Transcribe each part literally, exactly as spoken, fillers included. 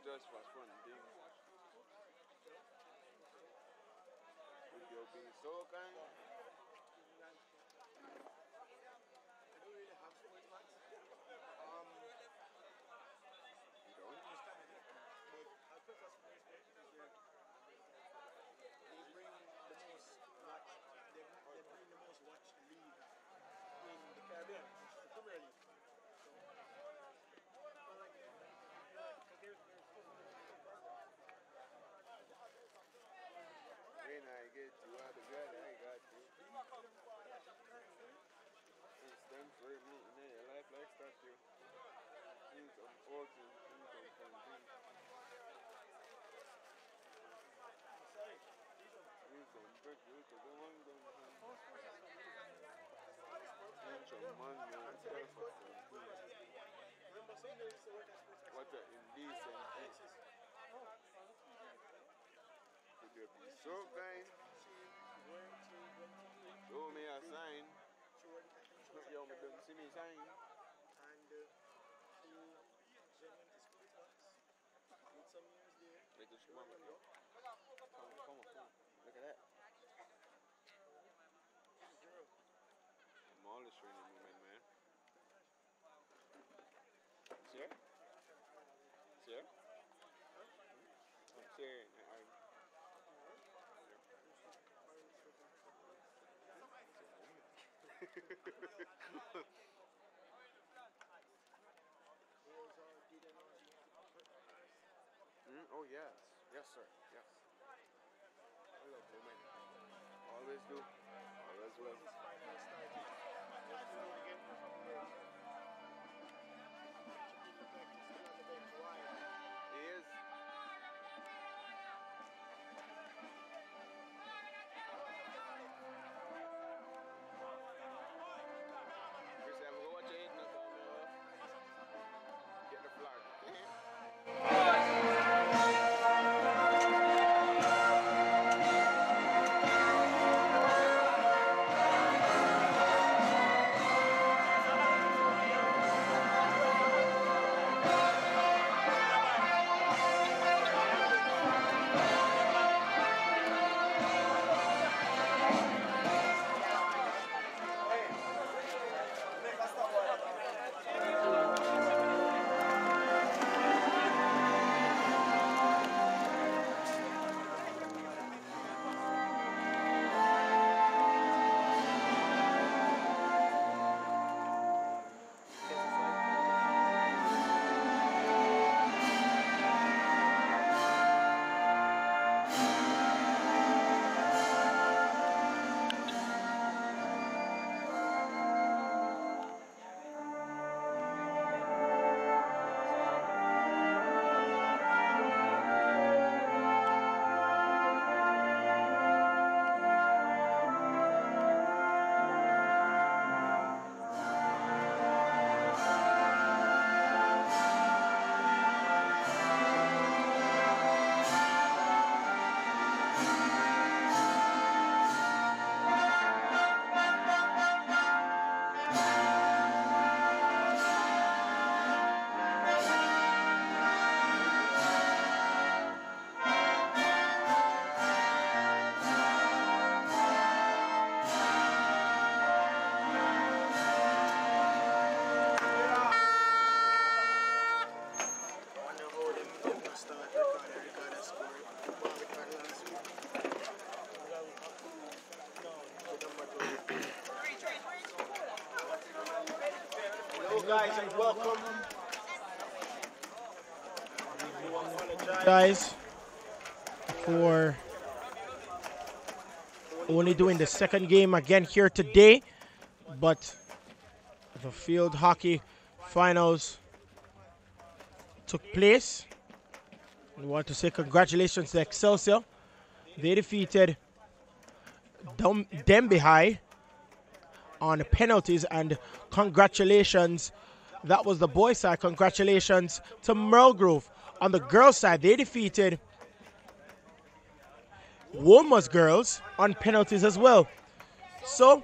just for fun thing. Would you be so kind? I don't really have sports fans. Um, You don't? but I prefer sports bet because they they bring the most watch they, they bring the most watched league in the Caribbean, which is the Premier League. So, but like, because there's there's When I get you out of God, I got you. And stand for me in your life like statue. Use some fortune, use some something. sorry. Use some brick, use some one, some Use some money and stuff for something. Remember Sunday used to work at sports What an indecent thing. Could you be so kind? She went to went to do it. Show me a sign. She went I think she was Yo, at me don't see me sign. and uh, she then went to sports box. Did some years there. Like this She mama, remember. Come, come on, come on. Look at that. Girl. I'm always showing you movement, man. See her? See her? See her? Mm, oh yes, yes sir, yes. I love women. Always do. Always will. He is. Chris, I'm gonna watch it. Get the flag. Hello guys and welcome. Guys, for only doing the second game again here today, but the field hockey finals took place. We want to say congratulations to Excelsior. They defeated Dum Demby High on penalties, and congratulations, that was the boys' side. Congratulations to Merlegrove. On the girls' side, they defeated Woma's girls on penalties as well. So,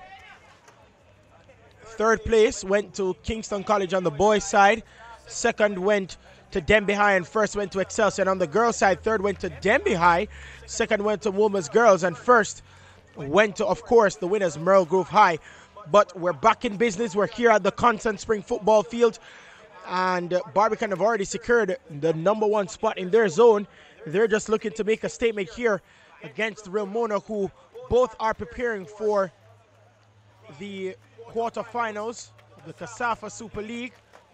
third place went to Kingston College on the boys' side. Second went to Denby High, and first went to Excelsior. And on the girls' side, third went to Denby High, second went to Women's Girls, and first went to, of course, the winners, Merle Grove High. But we're back in business. We're here at the Constant Spring football field, and uh, Barbican have already secured the number one spot in their zone. They're just looking to make a statement here against Real Mona, who both are preparing for the quarterfinals of the K S A F A Super League.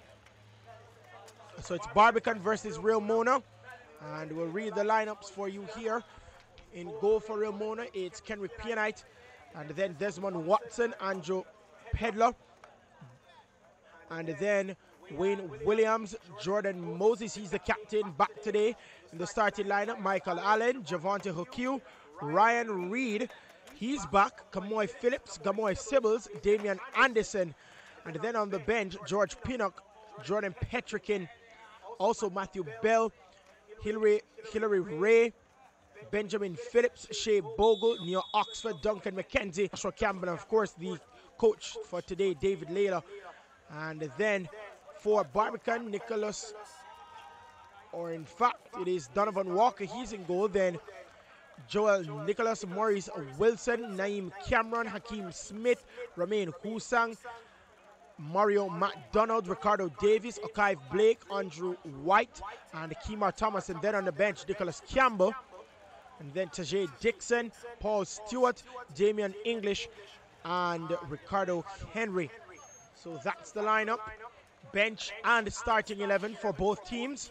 So it's Barbican versus Real Mona, and we'll read the lineups for you here. In goal for Real Mona, it's Kenrick Pianite, and then Desmond Watson, Andrew Pedler, and then Wayne Williams, Jordan Moses, he's the captain, back today in the starting lineup. Michael Allen, Javante Hokiu, Ryan Reed, he's back. Kamoy Phillips, Gamoy Sibbles, Damian Anderson, and then on the bench, George Pinnock, Jordan Petrikin, also Matthew Bell, Hillary, Hillary Ray, Benjamin Phillips, Shea Bogle, Neil Oxford, Duncan McKenzie, Joshua Campbell, and of course the coach for today, David Layla. And then for Barbican, Nicholas, or in fact it is Donovan Walker, he's in goal. Then Joel Nicholas, Maurice Wilson, Naeem Cameron, Hakeem Smith, Romain Husang, Mario McDonald, Ricardo Davis, Okai Blake, Andrew White, and Kemar Thomas. And then on the bench, Nicholas Campbell, and then Tajay Dixon, Paul Stewart, Damian English, and Ricardo Henry. So that's the lineup, bench and starting eleven for both teams.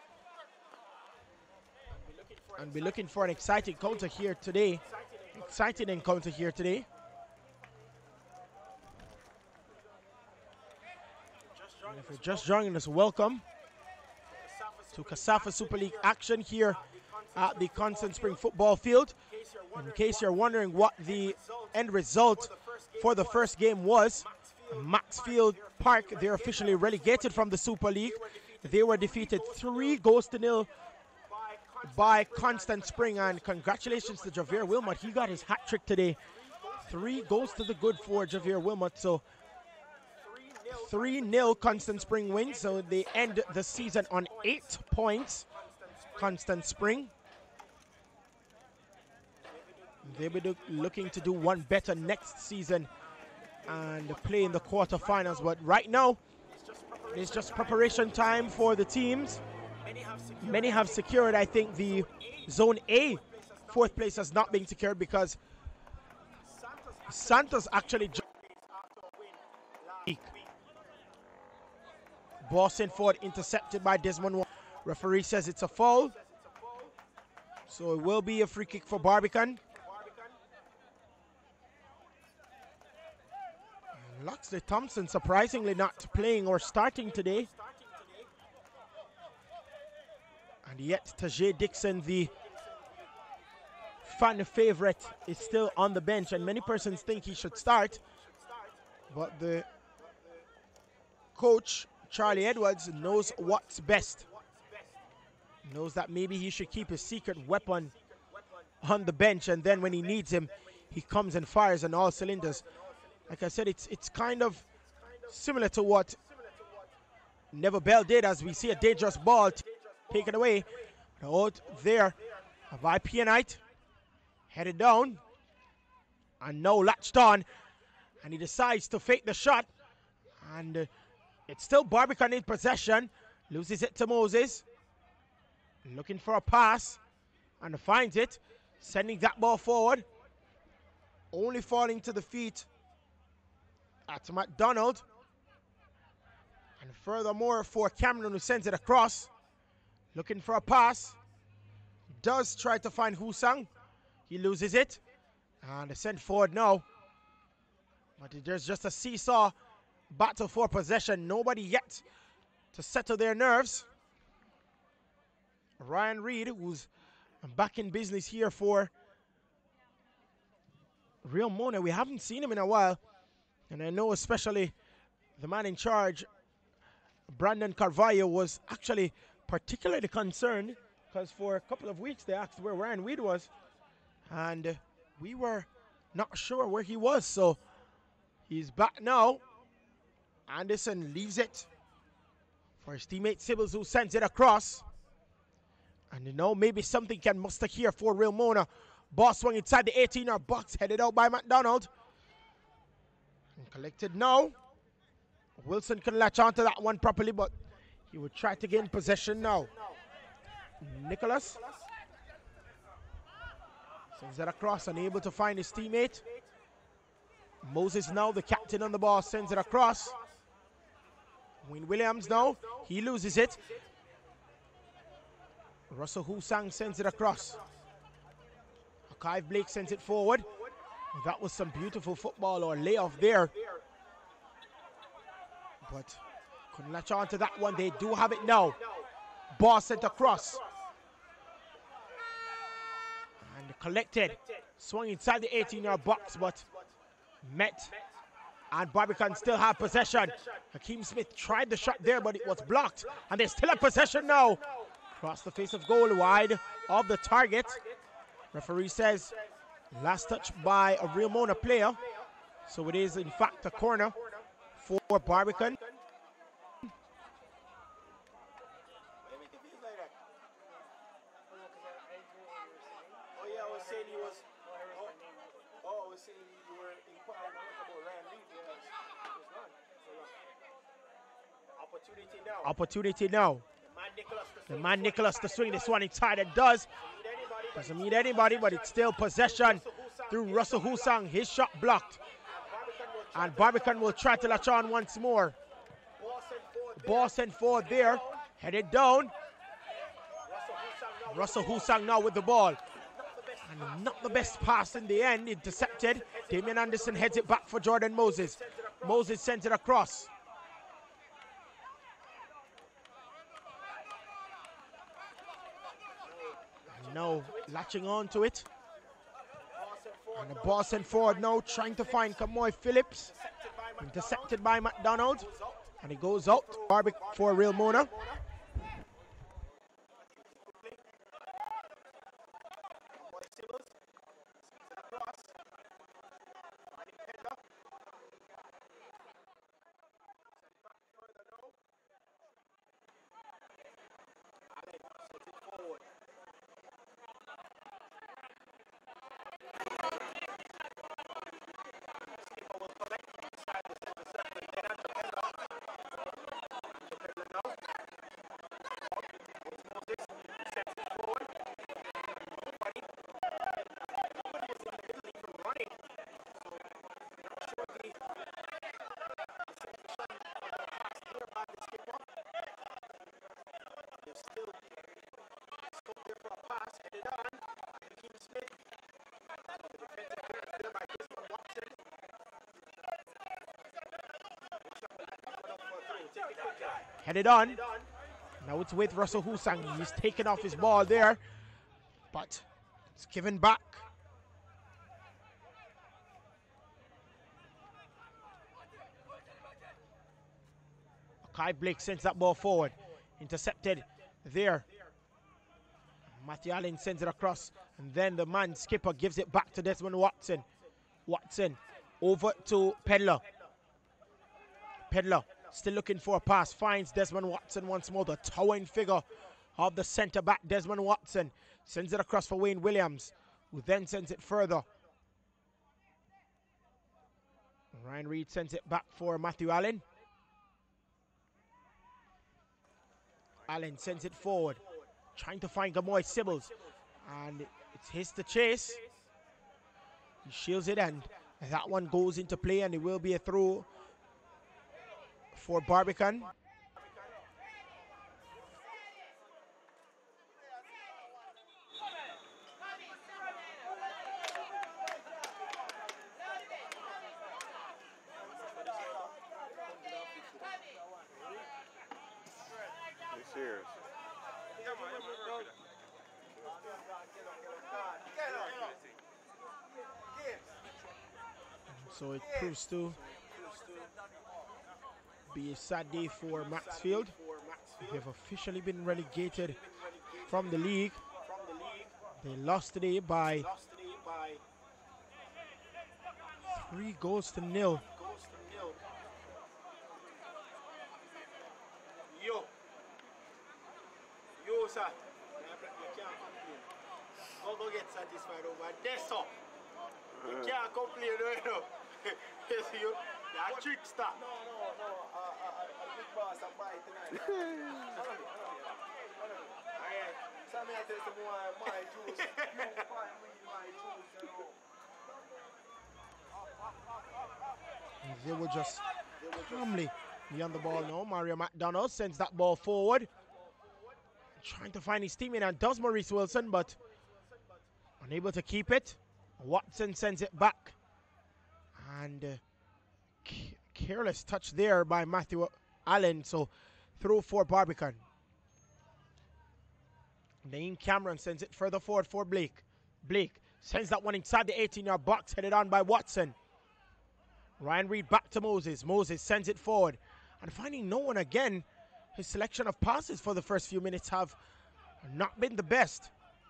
And we're looking for an exciting encounter here today. Exciting encounter here today. And if you're just joining us, welcome to K S A F A Super League action here at the Constant Spring football field. In case you're wondering what the end result for the first game was, Maxfield Park, they're officially relegated from the Super League. They were defeated three goals to nil by Constant Spring, and congratulations to Javier Wilmot. He got his hat trick today. Three goals to the good for Javier Wilmot. So three nil Constant Spring wins. So they end the season on eight points. Constant Spring. They'll be looking to do one better next season and play in the quarterfinals. But right now, it's just preparation time for the teams. Many have secured, I think, the Zone A fourth place has not been secured because Santos actually Boston Ford intercepted by Desmond. Referee says it's a foul, so it will be a free kick for Barbican. Loxley Thompson surprisingly not playing or starting today. And yet Tajay Dixon, the fan favorite, is still on the bench, and many persons think he should start. But the coach, Charlie Edwards, knows what's best. Knows that maybe he should keep his secret weapon on the bench, and then when he needs him, he comes and fires on all cylinders. Like I said, it's it's kind of similar to what Neville Bell did, as we see a dangerous ball taken away. Out there by Pianite, headed down, and now latched on, and he decides to fake the shot, and uh, it's still Barbican in possession. Loses it to Moses, looking for a pass, and finds it, sending that ball forward, only falling to the feet at McDonald. And furthermore, for Cameron, who sends it across, looking for a pass, does try to find Husang. He loses it, and they send forward now. But there's just a seesaw battle for possession. Nobody yet to settle their nerves. Ryan Reed, who's back in business here for Real Mona. We haven't seen him in a while, and I know especially the man in charge, Brandon Carvalho, was actually particularly concerned because for a couple of weeks they asked where Ryan Reed was, and uh, we were not sure where he was. So he's back now. Anderson leaves it for his teammate Sibbles, who sends it across. And you know, maybe something can muster here for Real Mona. Ball swung inside the eighteen-yard box, headed out by McDonald. And collected now. Wilson can latch onto that one properly, but he would try to gain possession now. Nicholas sends it across, unable to find his teammate. Moses now, the captain on the ball, sends it across. Wayne Williams now, he loses it. Russell Husang sends it across. Akive Blake sends it forward. That was some beautiful football or layoff there. But couldn't latch on to that one. They do have it now. Ball sent across. And collected. Swung inside the eighteen-yard box, but met. And Barbican still have possession. Hakeem Smith tried the shot there, but it was blocked. And they still have possession now. Across the face of goal, wide of the target. Referee says last touch by a Real Mona player. So it is in fact a corner for Barbican. Oh yeah, I was saying he was. Oh, oh I was saying you were inquiring about Ryan Lee because it was none. So, opportunity now. Opportunity now. The man Nicholas to swing this one inside. It does. Doesn't mean anybody, but it's still possession through Russell Husang. His shot blocked. And Barbican will try to latch on once more. Ball sent forward there. Headed down. Russell Husang now with the ball. And not the best pass in the end. Intercepted. Damian Anderson heads it back for Jordan Moses. Moses sends it across. Now latching on to it. And the ball sent forward now, trying to find Kamoy Phillips. Intercepted by McDonald. And he goes out. Barbic for Real Mona. Headed on. Now it's with Russell Husang. He's taken off his ball there, but it's given back. Kai Blake sends that ball forward. Intercepted there. Matthew Allen sends it across, and then the man skipper gives it back to Desmond Watson. Watson over to Pedler. Pedler still looking for a pass, finds Desmond Watson once more, the towering figure of the centre back Desmond Watson. Sends it across for Wayne Williams, who then sends it further. Ryan Reed sends it back for Matthew Allen. Allen sends it forward, trying to find Gamoy Sibbles, and it's his to chase. He shields it, and that one goes into play, and it will be a throw for Barbican. Serious. So it proves to be a sad day for Maxfield. They have officially been relegated from the league. They lost today by three goals to nil. Yo. sir. You can't complain. Go go get satisfied over there, sir. You can't complain, you know. You see, you, you're a trickster. No, no, no. Uh, uh, uh, a big boss and buy tonight. Follow me, follow me. Follow me. Alright. So I'm going to tell you my, my juice. You find me my juice, you know. They were just calmly beyond the ball now. Mario McDonald sends that ball forward. Trying to find his teammate, and does Maurice Wilson, but unable to keep it. Watson sends it back. And uh, careless touch there by Matthew Allen. So through for Barbican. Naeem Cameron sends it further forward for Blake. Blake sends that one inside the eighteen-yard box, headed on by Watson. Ryan Reed back to Moses. Moses sends it forward. And finding no one again, his selection of passes for the first few minutes have not been the best.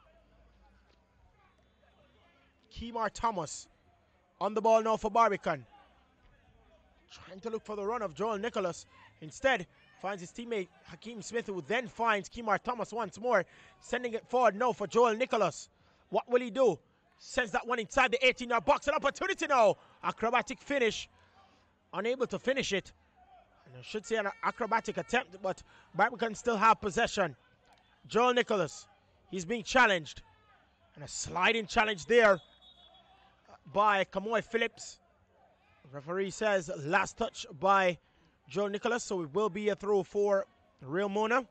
Kemar Thomas on the ball now for Barbican. Trying to look for the run of Joel Nicholas. Instead, finds his teammate Hakeem Smith, who then finds Kemar Thomas once more. Sending it forward now for Joel Nicholas. What will he do? Sends that one inside the eighteen-yard box. An opportunity now. Acrobatic finish. Unable to finish it. And I should say an acrobatic attempt, but Barbican still have possession. Joel Nicholas. He's being challenged. And a sliding challenge there by Kamoy Phillips. The referee says last touch by Joel Nicholas, so it will be a throw for Real Mona.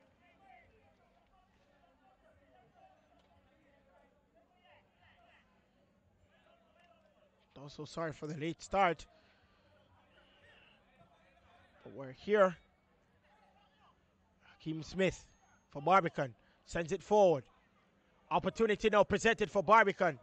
Also sorry for the late start, but we're here. Hakeem Smith for Barbican sends it forward. Opportunity now presented for Barbican.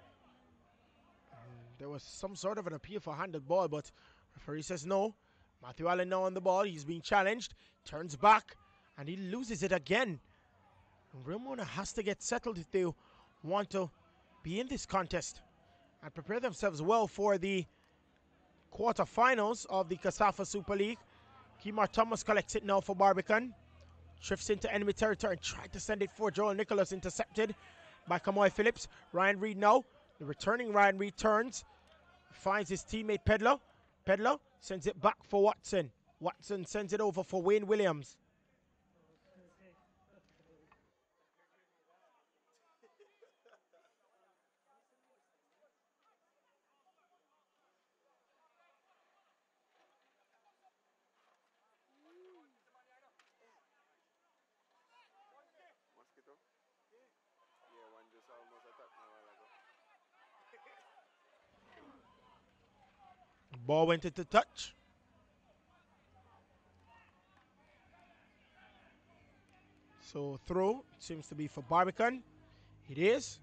There was some sort of an appeal for handed ball, but referee says no. Matthew Allen now on the ball. He's being challenged. Turns back, and he loses it again. Real Mona has to get settled if they want to be in this contest and prepare themselves well for the quarterfinals of the K S A F A Super League. Kemar Thomas collects it now for Barbican. Drifts into enemy territory and tried to send it for Joel Nicholas, intercepted by Kamoy Phillips. Ryan Reed now. The returning Ryan Reed turns, finds his teammate Pedler. Pedler sends it back for Watson. Watson sends it over for Wayne Williams. Mosquito? Yeah, one just almost attacked me a while ago. Ball went into touch. So throw seems to be for Barbican. It is.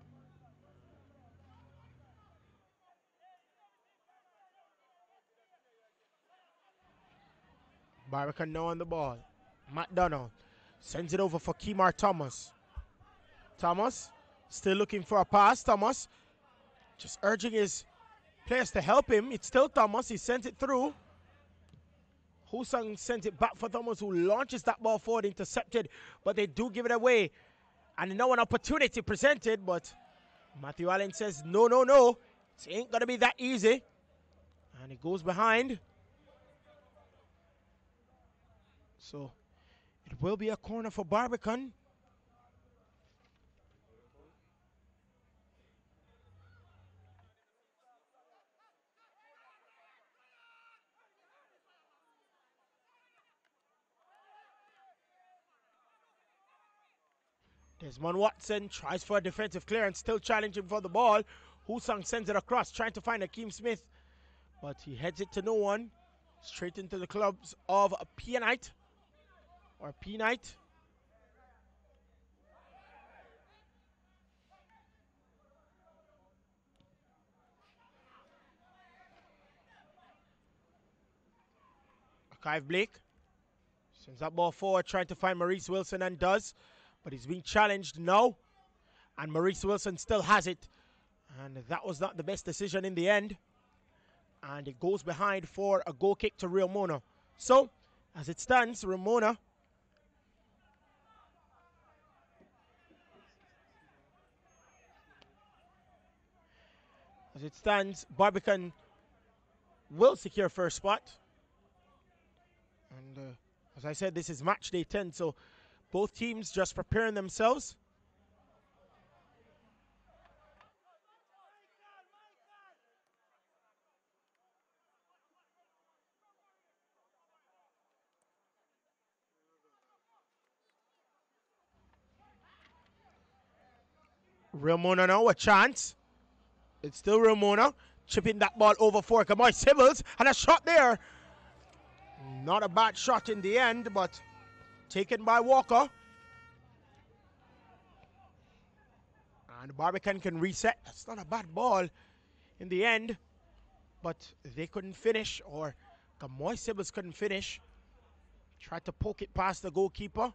Barbican now on the ball. McDonald sends it over for Kemar Thomas. Thomas still looking for a pass. Thomas just urging his players to help him. It's still Thomas. He sent it through. Husang sent it back for Thomas, who launches that ball forward, intercepted, but they do give it away. And now an opportunity presented, but Matthew Allen says, no, no, no. It ain't going to be that easy. And it goes behind. So it will be a corner for Barbican. Desmond Watson tries for a defensive clearance, still challenging for the ball. Husang sends it across, trying to find Hakeem Smith, but he heads it to no one. Straight into the clubs of Pianite, or P-Knight. Akive Blake sends that ball forward, trying to find Maurice Wilson, and does. But he's being challenged now. And Maurice Wilson still has it. And that was not the best decision in the end. And it goes behind for a goal kick to Real Mona. So, as it stands, Real Mona As it stands, Barbican will secure first spot. And uh, as I said, this is match day ten, so both teams just preparing themselves. Real Mona now, a chance. It's still Real Mona. Chipping that ball over for Kamoy Sybils. And a shot there. Not a bad shot in the end, but taken by Walker. And Barbican can reset. That's not a bad ball in the end. But they couldn't finish, or Kamoy Sybils couldn't finish. Tried to poke it past the goalkeeper.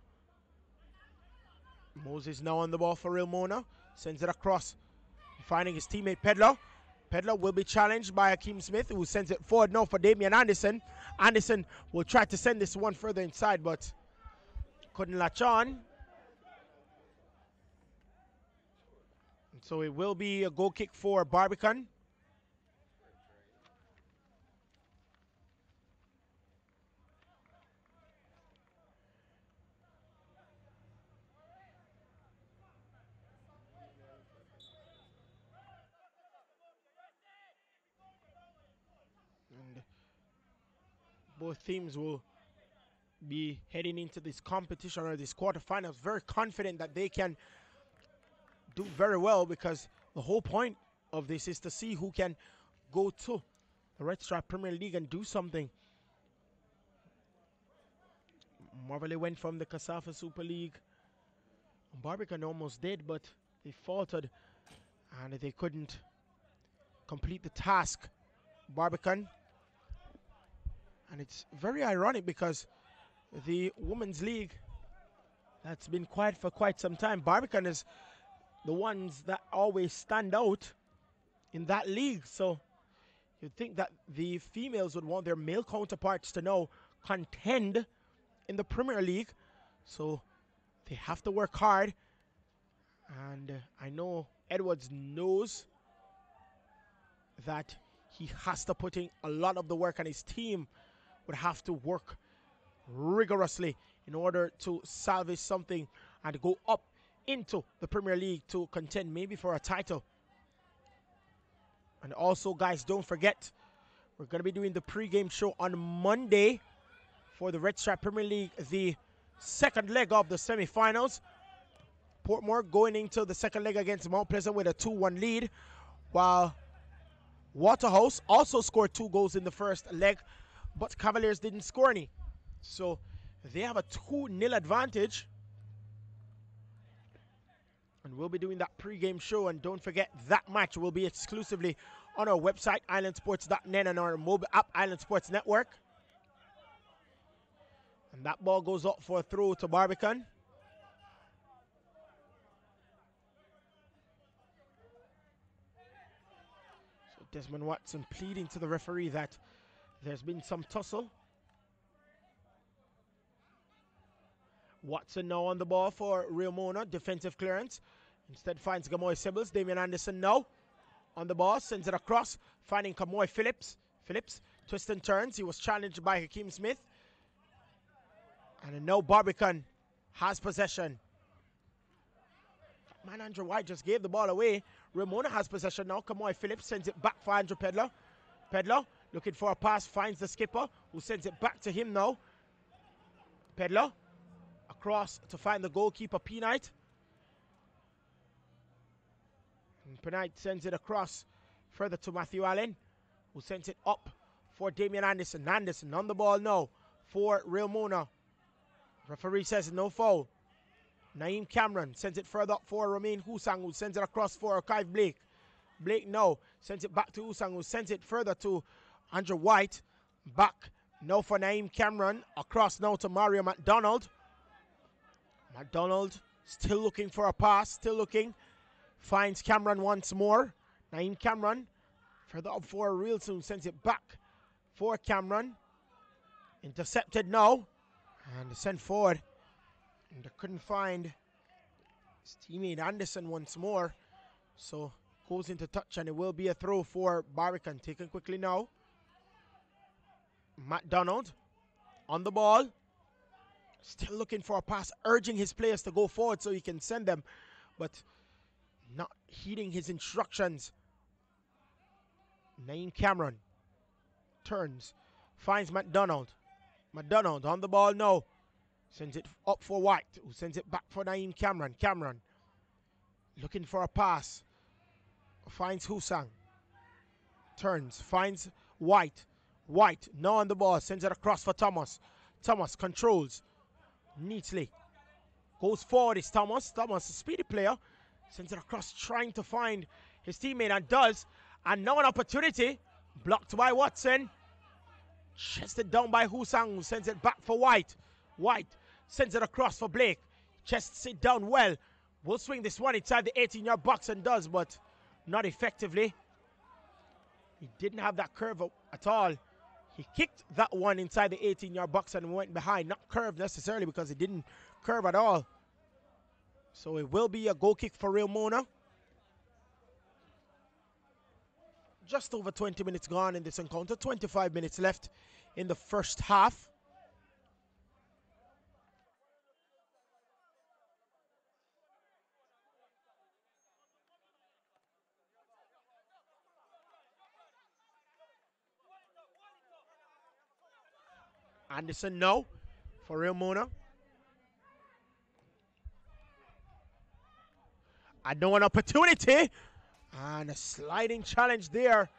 Moses now on the ball for Real Mona. Sends it across, finding his teammate Pedler. Pedler will be challenged by Hakeem Smith, who sends it forward now for Damian Anderson. Anderson will try to send this one further inside, but couldn't latch on. And so it will be a goal kick for Barbican. And both teams will be heading into this competition or this quarterfinals very confident that they can do very well, because the whole point of this is to see who can go to the Red Stripe Premier League and do something. Marvelly went from the K S A F A Super League. Barbican almost did, but they faltered and they couldn't complete the task. Barbican. And it's very ironic because the Women's League, that's been quiet for quite some time. Barbican is the ones that always stand out in that league. So you'd think that the females would want their male counterparts to now contend in the Premier League. So they have to work hard. And uh, I know Edwards knows that he has to put in a lot of the work, and his team would have to work rigorously in order to salvage something and go up into the Premier League to contend maybe for a title. And also, guys, don't forget, we're going to be doing the pre-game show on Monday for the Red Stripe Premier League, the second leg of the semi-finals. Portmore going into the second leg against Mount Pleasant with a two one lead, while Waterhouse also scored two goals in the first leg, but Cavaliers didn't score any. So they have a two nil advantage. And we'll be doing that pre-game show. And don't forget, that match will be exclusively on our website, island sports dot net, and our mobile app, Island Sports Network. And that ball goes up for a throw to Barbican. So Desmond Watson pleading to the referee that there's been some tussle. Watson now on the ball for Real Mona. Defensive clearance. Instead finds Kamoy Sybils. Damian Anderson now on the ball. Sends it across. Finding Kamoy Phillips. Phillips twists and turns. He was challenged by Hakeem Smith. And now Barbican has possession. Man, Andrew White just gave the ball away. Real Mona has possession now. Kamoy Phillips sends it back for Andrew Pedler. Pedler looking for a pass. Finds the skipper, who sends it back to him now. Pedler across to find the goalkeeper, P. Knight. And P. Knight sends it across further to Matthew Allen, who sends it up for Damian Anderson. Anderson on the ball now for Real Mona. Referee says no foul. Naeem Cameron sends it further up for Romain Husang, who sends it across for Archive Blake. Blake now sends it back to Husang, who sends it further to Andrew White. Back now for Naeem Cameron. Across now to Mario McDonald. McDonald still looking for a pass, still looking. Finds Cameron once more. Naeem Cameron further up for Reelson, sends it back for Cameron. Intercepted now and sent forward. And they couldn't find his teammate Anderson once more. So Goes into touch, and it will be a throw for Barbican. Taken quickly now. McDonald on the ball. Still looking for a pass, urging his players to go forward so he can send them, but not heeding his instructions. Naeem Cameron turns, finds McDonald. McDonald on the ball now. Sends it up for White, who sends it back for Naeem Cameron. Cameron looking for a pass. Finds Husang. Turns, finds White. White now on the ball, sends it across for Thomas. Thomas controls neatly. Goes forward is Thomas. Thomas, a speedy player. Sends it across, trying to find his teammate, and does. And now an opportunity. Blocked by Watson. Chested down by Husang, who sends it back for White. White sends it across for Blake. Chests it down well. Will swing this one inside the eighteen-yard box, and does, but not effectively. He didn't have that curve at all. He kicked that one inside the eighteen-yard box and went behind. Not curved necessarily, because it didn't curve at all. So it will be a goal kick for Real Mona. Just over twenty minutes gone in this encounter. twenty-five minutes left in the first half. Anderson no for Real Mona. I know an opportunity. And a sliding challenge there.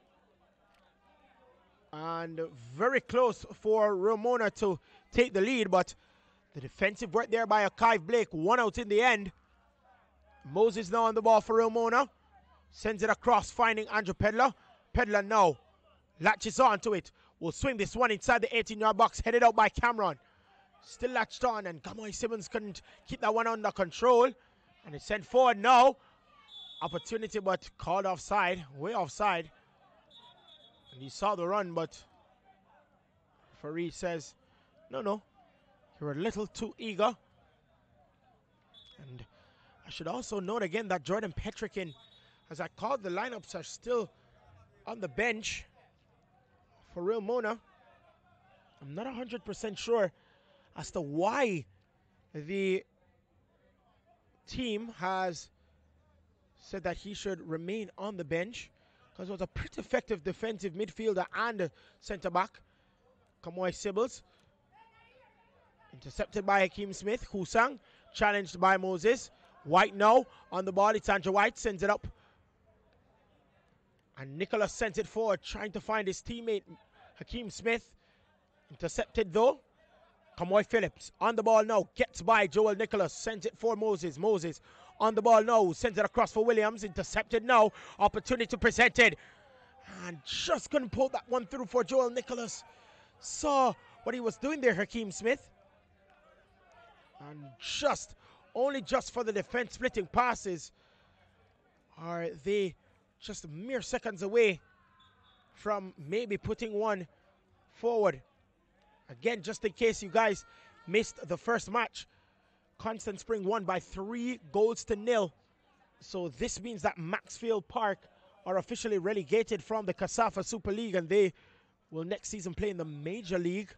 And very close for Real Mona to take the lead, but the defensive work there by Akai Blake. One out in the end. Moses now on the ball for Real Mona. Sends it across, finding Andrew Pedler. Pedler now latches on to it. Will swing this one inside the eighteen-yard box, headed out by Cameron. Still latched on, and Gamoy Simmons couldn't keep that one under control. And it's sent forward now. Opportunity, but called offside, way offside. And he saw the run, but Farid says, no, no, you're a little too eager. And I should also note again that Jordan Petrikin, as I called, the lineups are still on the bench for Real Mona. I'm not one hundred percent sure as to why the team has said that he should remain on the bench, because it was a pretty effective defensive midfielder and centre back. Kamoy Sibbles. Intercepted by Hakeem Smith. Husang challenged by Moses. White now on the ball. It's Andrew White. Sends it up. And Nicholas sends it forward, trying to find his teammate Hakeem Smith. Intercepted though. Kamoy Phillips on the ball now. Gets by Joel Nicholas. Sends it for Moses. Moses on the ball now. Sends it across for Williams. Intercepted now. Opportunity presented. And just couldn't pull that one through for Joel Nicholas. Saw what he was doing there, Hakeem Smith. And just, only just for the defense splitting passes, are they just mere seconds away from maybe putting one forward. Again, just in case you guys missed the first match, Constant Spring won by three goals to nil. So this means that Maxfield Park are officially relegated from the K S A F A Super League, and they will next season play in the Major League.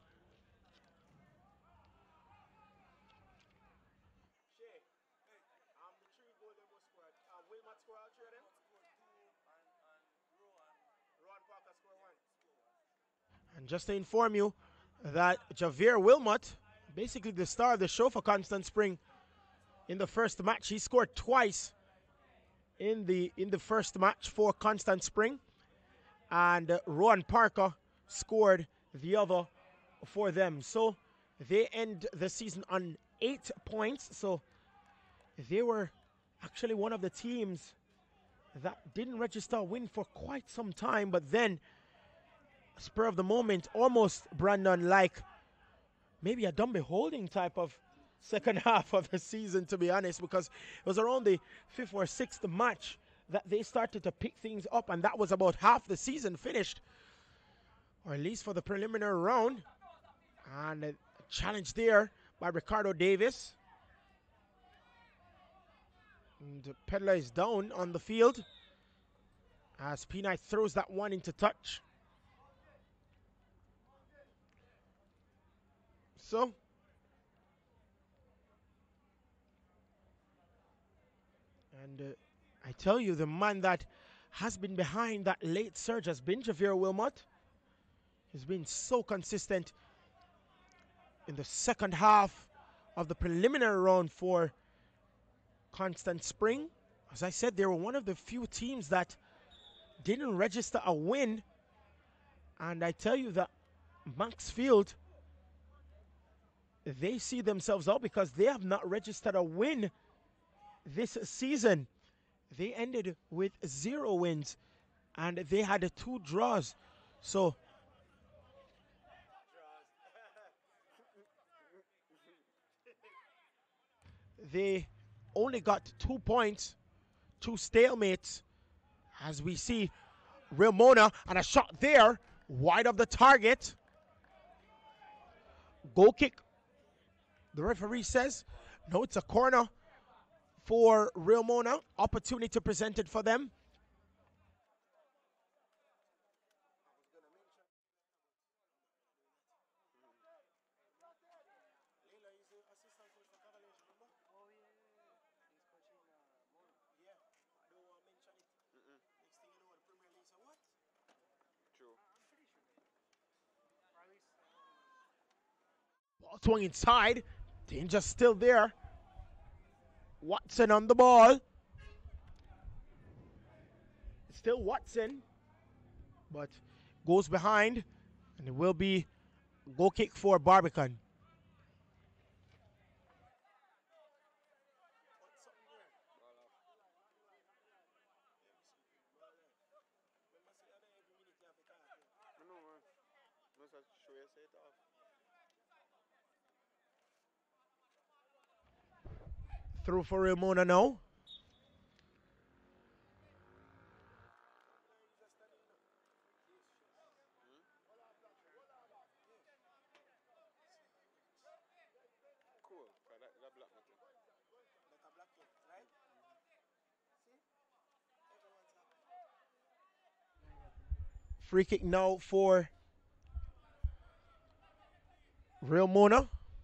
And just to inform you that Javier Wilmot, basically the star of the show for Constant Spring, in the first match, he scored twice in the in the first match for Constant Spring, and uh, Rowan Parker scored the other for them. So they end the season on eight points. So they were actually one of the teams that didn't register a win for quite some time, but then spur of the moment, almost Brandon like maybe a Dumby Holding type of second half of the season, to be honest, because it was around the fifth or sixth match that they started to pick things up, and that was about half the season finished, or at least for the preliminary round. And a challenge there by Ricardo Davis. And Pedler is down on the field. As P nine throws that one into touch. So, and uh, I tell you, the man that has been behind that late surge has been Javier Wilmot. He's been so consistent in the second half of the preliminary round for Constant Spring. As I said, they were one of the few teams that didn't register a win. And I tell you that Maxfield, they see themselves out because they have not registered a win this season. They ended with zero wins and they had two draws. So they only got two points, two stalemates, as we see Ramona and a shot there, wide of the target. Goal kick. The referee says, no, it's a corner for Ramona. Opportunity presented for them. Ball swung inside. Danger still there. Watson on the ball. Still Watson. But goes behind. And it will be goal kick for Barbican. Through for Ramona now. Free kick now for Ramona.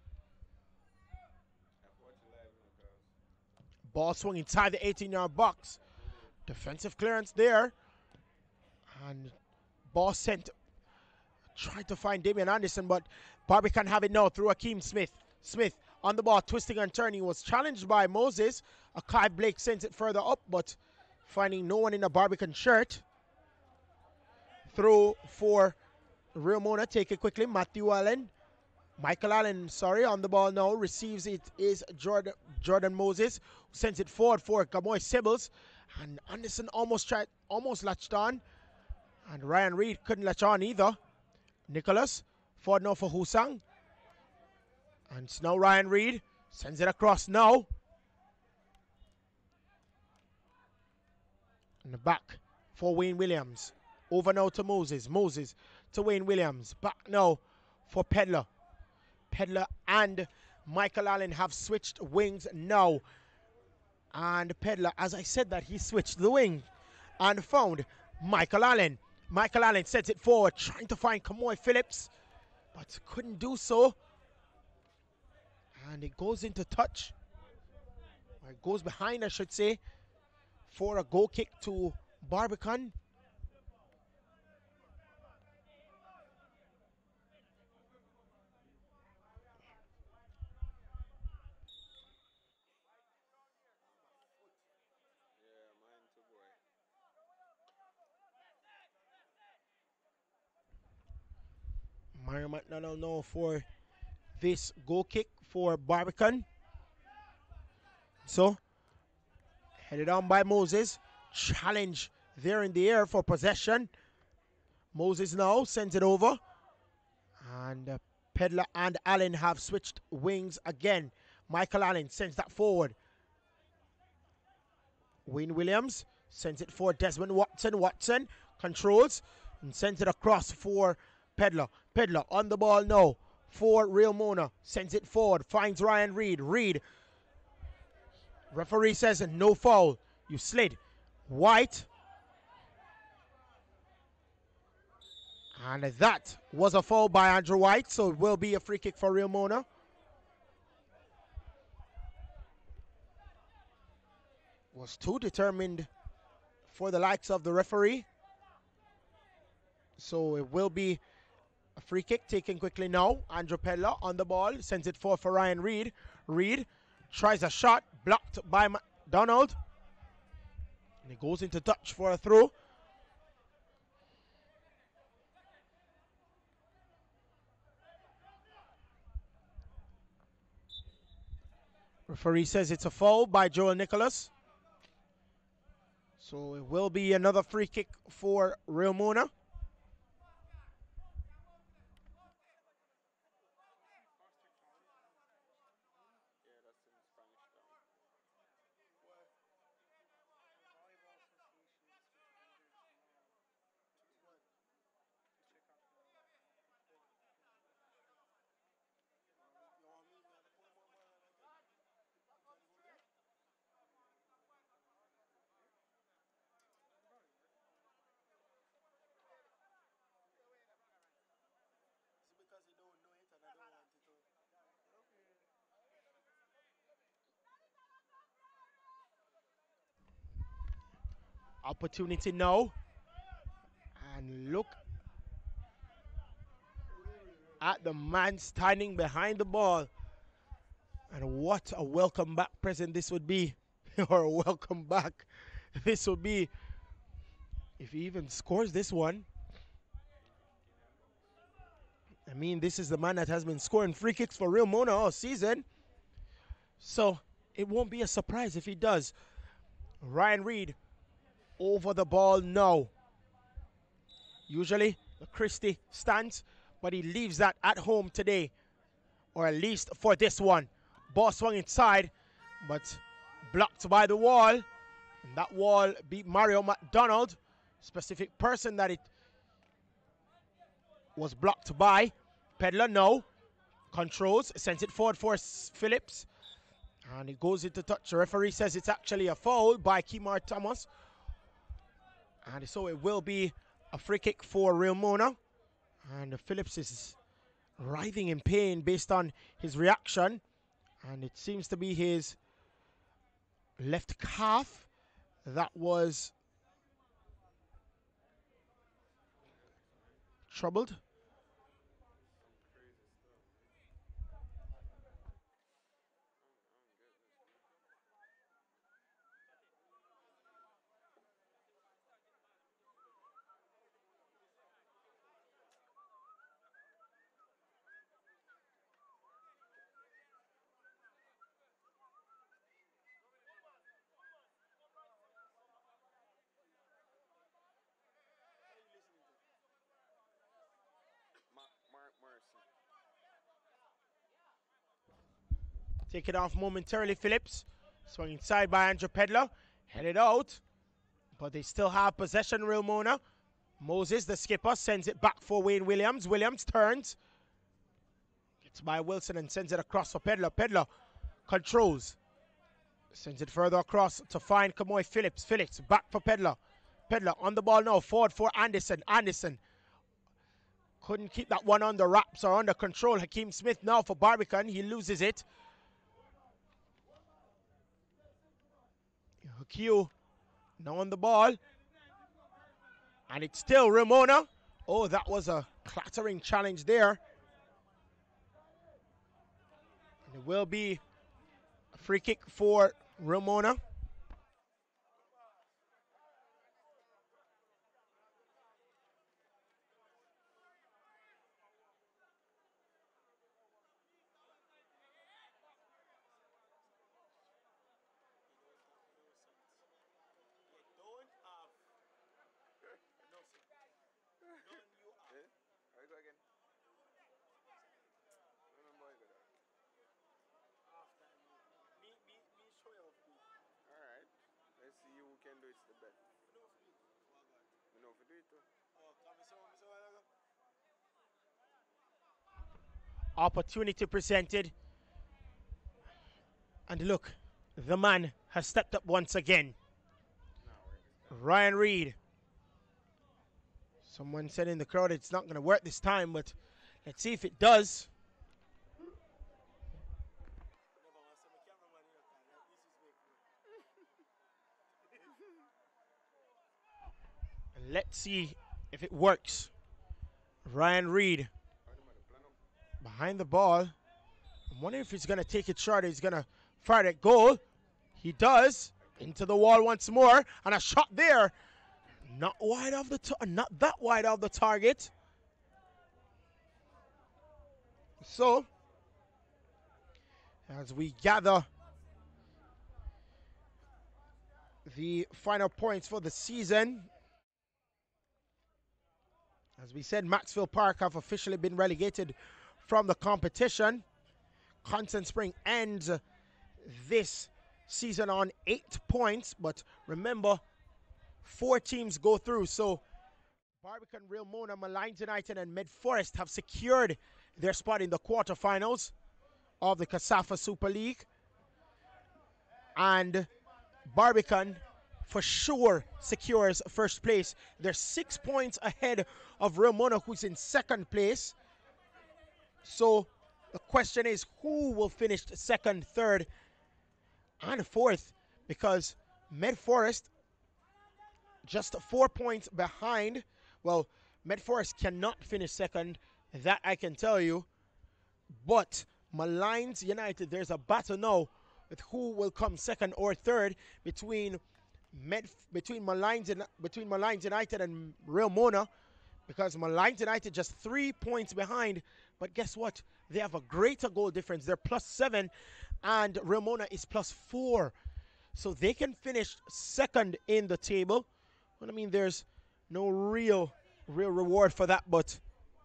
Ball swung inside the eighteen-yard box. Defensive clearance there. And ball sent. Tried to find Damian Anderson, but Barbican have it now through Akeem Smith. Smith on the ball, twisting and turning. Was challenged by Moses. Akai Blake sends it further up, but finding no one in a Barbican shirt. Throw for Ramona. Take it quickly. Matthew Allen. Michael Allen, sorry, on the ball now. Receives it is Jordan Jordan Moses. Sends it forward for Gamoy Sibbles. And Anderson almost tried, almost latched on. And Ryan Reed couldn't latch on either. Nicholas, forward now for Husang. And it's now Ryan Reed. Sends it across now. In the back for Wayne Williams. Over now to Moses. Moses to Wayne Williams. Back now for Pedler. Pedler and Michael Allen have switched wings now. And Pedler, as I said that, he switched the wing and found Michael Allen. Michael Allen sets it forward, trying to find Kamoy Phillips, but couldn't do so. And it goes into touch. Or it goes behind, I should say, for a goal kick to Barbican. Mario McDonald now for this goal kick for Barbican. So, headed on by Moses. Challenge there in the air for possession. Moses now sends it over. And uh, Pedler and Allen have switched wings again. Michael Allen sends that forward. Wayne Williams sends it for Desmond Watson. Watson controls and sends it across for Pedler. Pedler on the ball now for Real Mona. Sends it forward. Finds Ryan Reed. Reed. Referee says no foul. You slid. White. And that was a foul by Andrew White, so it will be a free kick for Real Mona. Was too determined for the likes of the referee. So it will be a free kick taken quickly now. Andrew Pedler on the ball, sends it forward for Ryan Reed. Reed tries a shot, blocked by McDonald. And he goes into touch for a throw. Referee says it's a foul by Joel Nicholas. So it will be another free kick for Real Mona. Opportunity now. And look at the man standing behind the ball. And what a welcome back present this would be. Or a welcome back this would be if he even scores this one. I mean, this is the man that has been scoring free kicks for Real Mona all season. So it won't be a surprise if he does. Ryan Reed over the ball now. Usually the Christie stands, but he leaves that at home today, or at least for this one. Ball swung inside, but blocked by the wall. And that wall beat Mario McDonald, specific person that it was blocked by. Pedler now controls, sends it forward for Phillips, and it goes into touch. The referee says it's actually a foul by Kemar Thomas, and so it will be a free kick for Real Mona. And Phillips is writhing in pain based on his reaction, and it seems to be his left calf that was troubled. Take it off momentarily, Phillips. Swung inside by Andrew Pedler. Headed out. But they still have possession, Real Mona. Moses, the skipper, sends it back for Wayne Williams. Williams turns. Gets by Wilson and sends it across for Pedler. Pedler controls. Sends it further across to find Kamoy Phillips. Phillips back for Pedler. Pedler on the ball now. Forward for Anderson. Anderson couldn't keep that one under wraps or under control. Hakeem Smith now for Barbican. He loses it. Q now on the ball, and it's still Ramona. Oh, that was a clattering challenge there. And it will be a free kick for Ramona. Opportunity presented, and look, the man has stepped up once again. Ryan Reed Someone said in the crowd it's not going to work this time, but let's see if it does. And let's see if it works. Ryan Reed behind the ball. I'm wondering if he's going to take it short. He's going to fire that goal. He does. Into the wall once more. And a shot there. Not wide of the not that wide of the target. So, as we gather the final points for the season, as we said, Maxfield Park have officially been relegated from the competition. Constant Spring ends this season on eight points, but remember, four teams go through. So Barbican, Real Mona, Malines United, and Med Forest have secured their spot in the quarterfinals of the K S A F A Super League. And Barbican for sure secures first place. They're six points ahead of Real Mona, who's in second place. So the question is, who will finish second, third, and fourth? Because Med Forest just four points behind. Well, Med Forest cannot finish second, that I can tell you. But Malines United, there's a battle now with who will come second or third between Med between Malines and between Malines United and Real Mona, because Malines United just three points behind. But guess what? They have a greater goal difference. They're plus seven, and Real Mona is plus four, so they can finish second in the table. Well, I mean, there's no real, real reward for that, but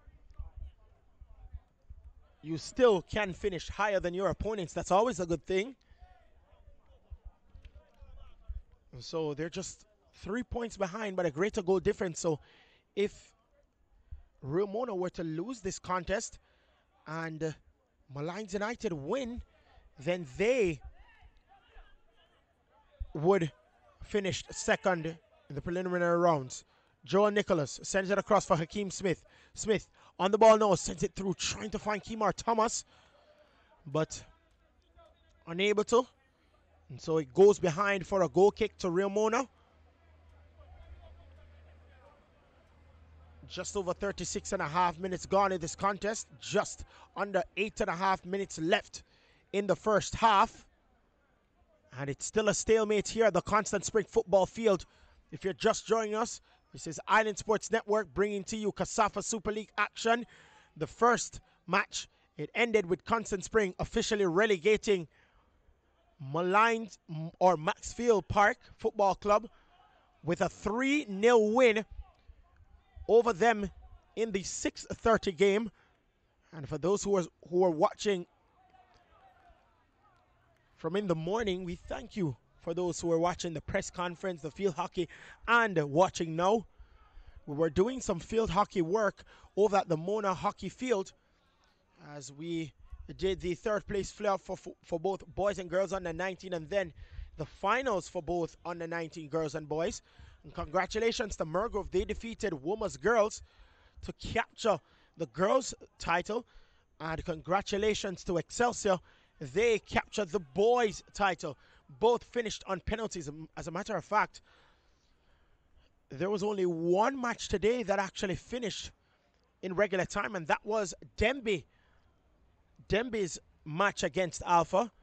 you still can finish higher than your opponents. That's always a good thing. And so they're just three points behind, but a greater goal difference. So if Real Mona were to lose this contest and uh, Malines United win, then they would finish second in the preliminary rounds. Joel Nicholas sends it across for Hakeem Smith. Smith on the ball now, sends it through, trying to find Kemar Thomas, but unable to. And so it goes behind for a goal kick to Real Mona. Just over thirty-six and a half minutes gone in this contest. Just under eight and a half minutes left in the first half. And it's still a stalemate here at the Constant Spring football field. If you're just joining us, this is Island Sports Network bringing to you K S A F A Super League action. The first match, it ended with Constant Spring officially relegating Malines or Maxfield Park Football Club with a three nil win over them in the six thirty game. And for those who are, who are watching from in the morning, we thank you for those who are watching the press conference, the field hockey, and watching now. We were doing some field hockey work over at the Mona Hockey Field as we did the third place playoff for, for, for both boys and girls under nineteen, and then the finals for both under nineteen girls and boys. And congratulations to Murgrove. They defeated Womas Girls to capture the girls title. And congratulations to Excelsior. They captured the boys title. Both finished on penalties. As a matter of fact, there was only one match today that actually finished in regular time, and that was Denby. Denby's match against Alpha.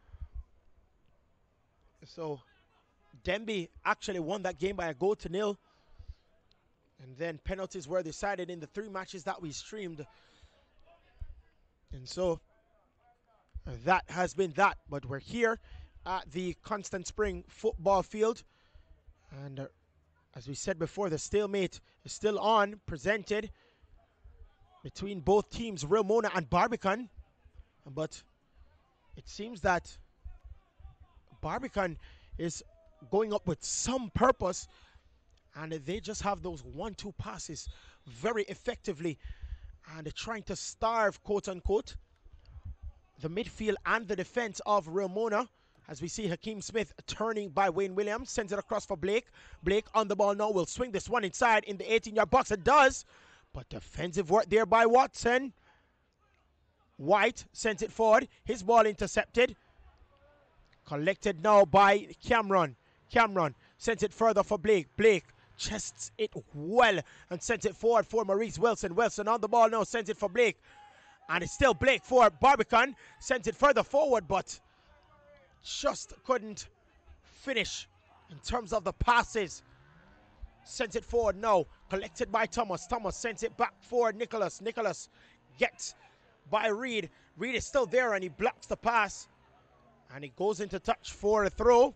So Denby actually won that game by a goal to nil. And then penalties were decided in the three matches that we streamed. And so that has been that. But we're here at the Constant Spring football field. And uh, as we said before, the stalemate is still on, presented between both teams, Real Mona and Barbican. But it seems that Barbican is going up with some purpose, and they just have those one two passes very effectively, and they're trying to starve, quote unquote, the midfield and the defense of Real Mona. As we see Hakeem Smith turning by Wayne Williams, sends it across for Blake. Blake on the ball now, will swing this one inside in the eighteen-yard box. It does, but defensive work there by Watson. White sends it forward. His ball intercepted. Collected now by Cameron. Cameron sends it further for Blake. Blake chests it well and sends it forward for Maurice Wilson. Wilson on the ball now, sends it for Blake. And it's still Blake for Barbican. Sends it further forward, but just couldn't finish in terms of the passes. Sends it forward now. Collected by Thomas. Thomas sends it back for Nicholas. Nicholas gets by Reed. Reed is still there and he blocks the pass. And he goes into touch for a throw.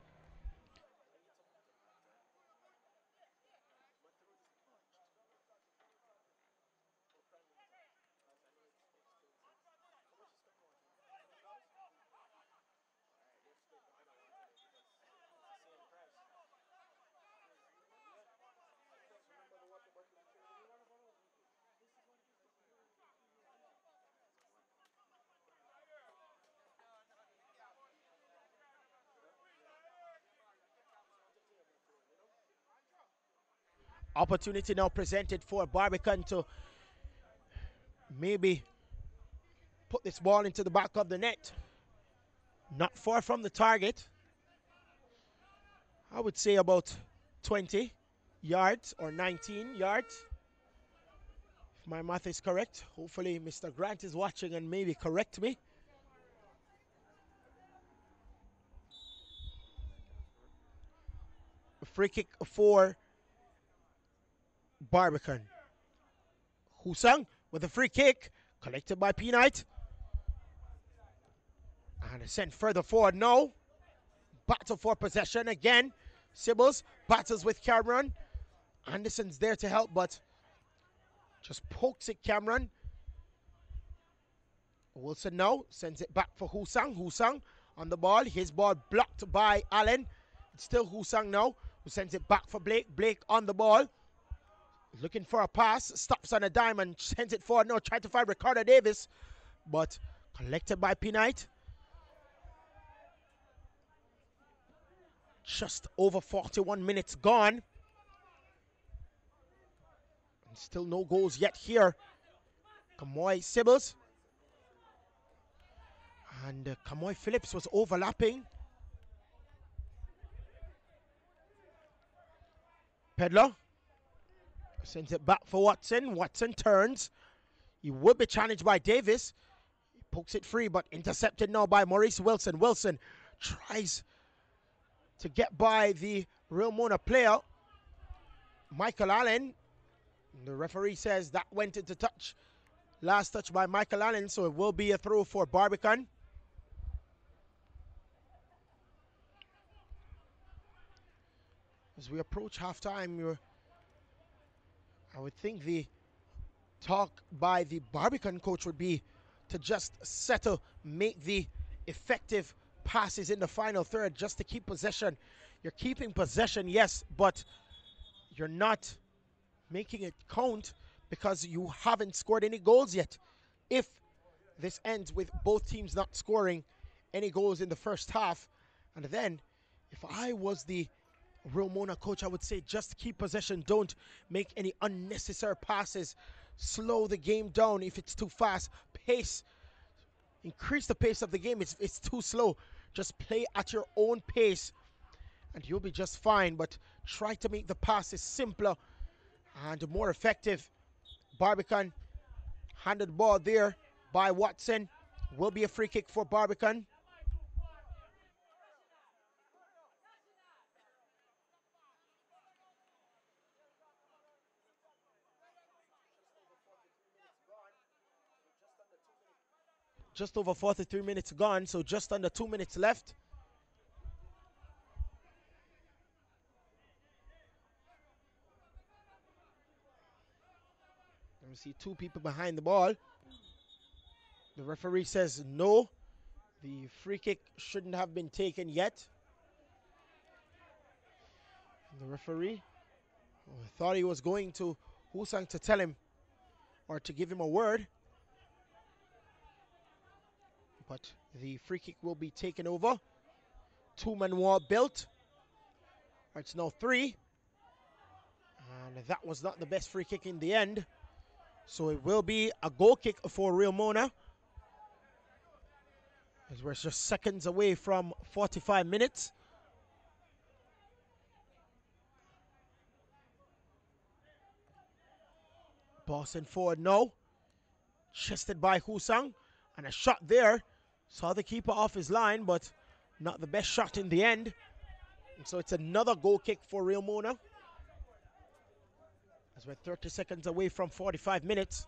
Opportunity now presented for Barbican to maybe put this ball into the back of the net. Not far from the target. I would say about twenty yards or nineteen yards. If my math is correct. Hopefully Mister Grant is watching and maybe correct me. A free kick for Barbican. Husang with a free kick, collected by P. Knight. And sent further forward now. Battle for possession again. Sibbles battles with Cameron. Anderson's there to help, but just pokes it Cameron. Wilson now sends it back for Husang. Husang on the ball. His ball blocked by Allen. It's still Husang now, who sends it back for Blake. Blake on the ball. Looking for a pass, stops on a dime and sends it forward. No, tried to find Ricardo Davis, but collected by P. Knight. Just over forty-one minutes gone. And still no goals yet here. Kamoy Sibbles. And uh, Kamoy Phillips was overlapping. Pedler sends it back for Watson. Watson turns. He would be challenged by Davis. He pokes it free, but intercepted now by Maurice Wilson. Wilson tries to get by the Real Mona player, Michael Allen. The referee says that went into touch. Last touch by Michael Allen, so it will be a throw for Barbican. As we approach halftime, you're I would think the talk by the Barbican coach would be to just settle, make the effective passes in the final third just to keep possession. You're keeping possession, yes, but you're not making it count because you haven't scored any goals yet. If this ends with both teams not scoring any goals in the first half, and then if I was the Real Mona coach, I would say just keep possession. Don't make any unnecessary passes. Slow the game down if it's too fast. Pace. Increase the pace of the game. It's, it's too slow. Just play at your own pace and you'll be just fine. But try to make the passes simpler and more effective. Barbican handed the ball there by Watson. Will be a free kick for Barbican. Just over forty-three minutes gone, so just under two minutes left. Let me see two people behind the ball. The referee says no. The free kick shouldn't have been taken yet. The referee oh, thought he was going to Husang to tell him or to give him a word. But the free kick will be taken over two-man wall built. It's now three. And that was not the best free kick in the end. So it will be a goal kick for Real Mona, as we're just seconds away from forty-five minutes. Boston forward now. Chested by Husang. And a shot there. Saw the keeper off his line, but not the best shot in the end. And so it's another goal kick for Real Mona, as we're thirty seconds away from forty-five minutes.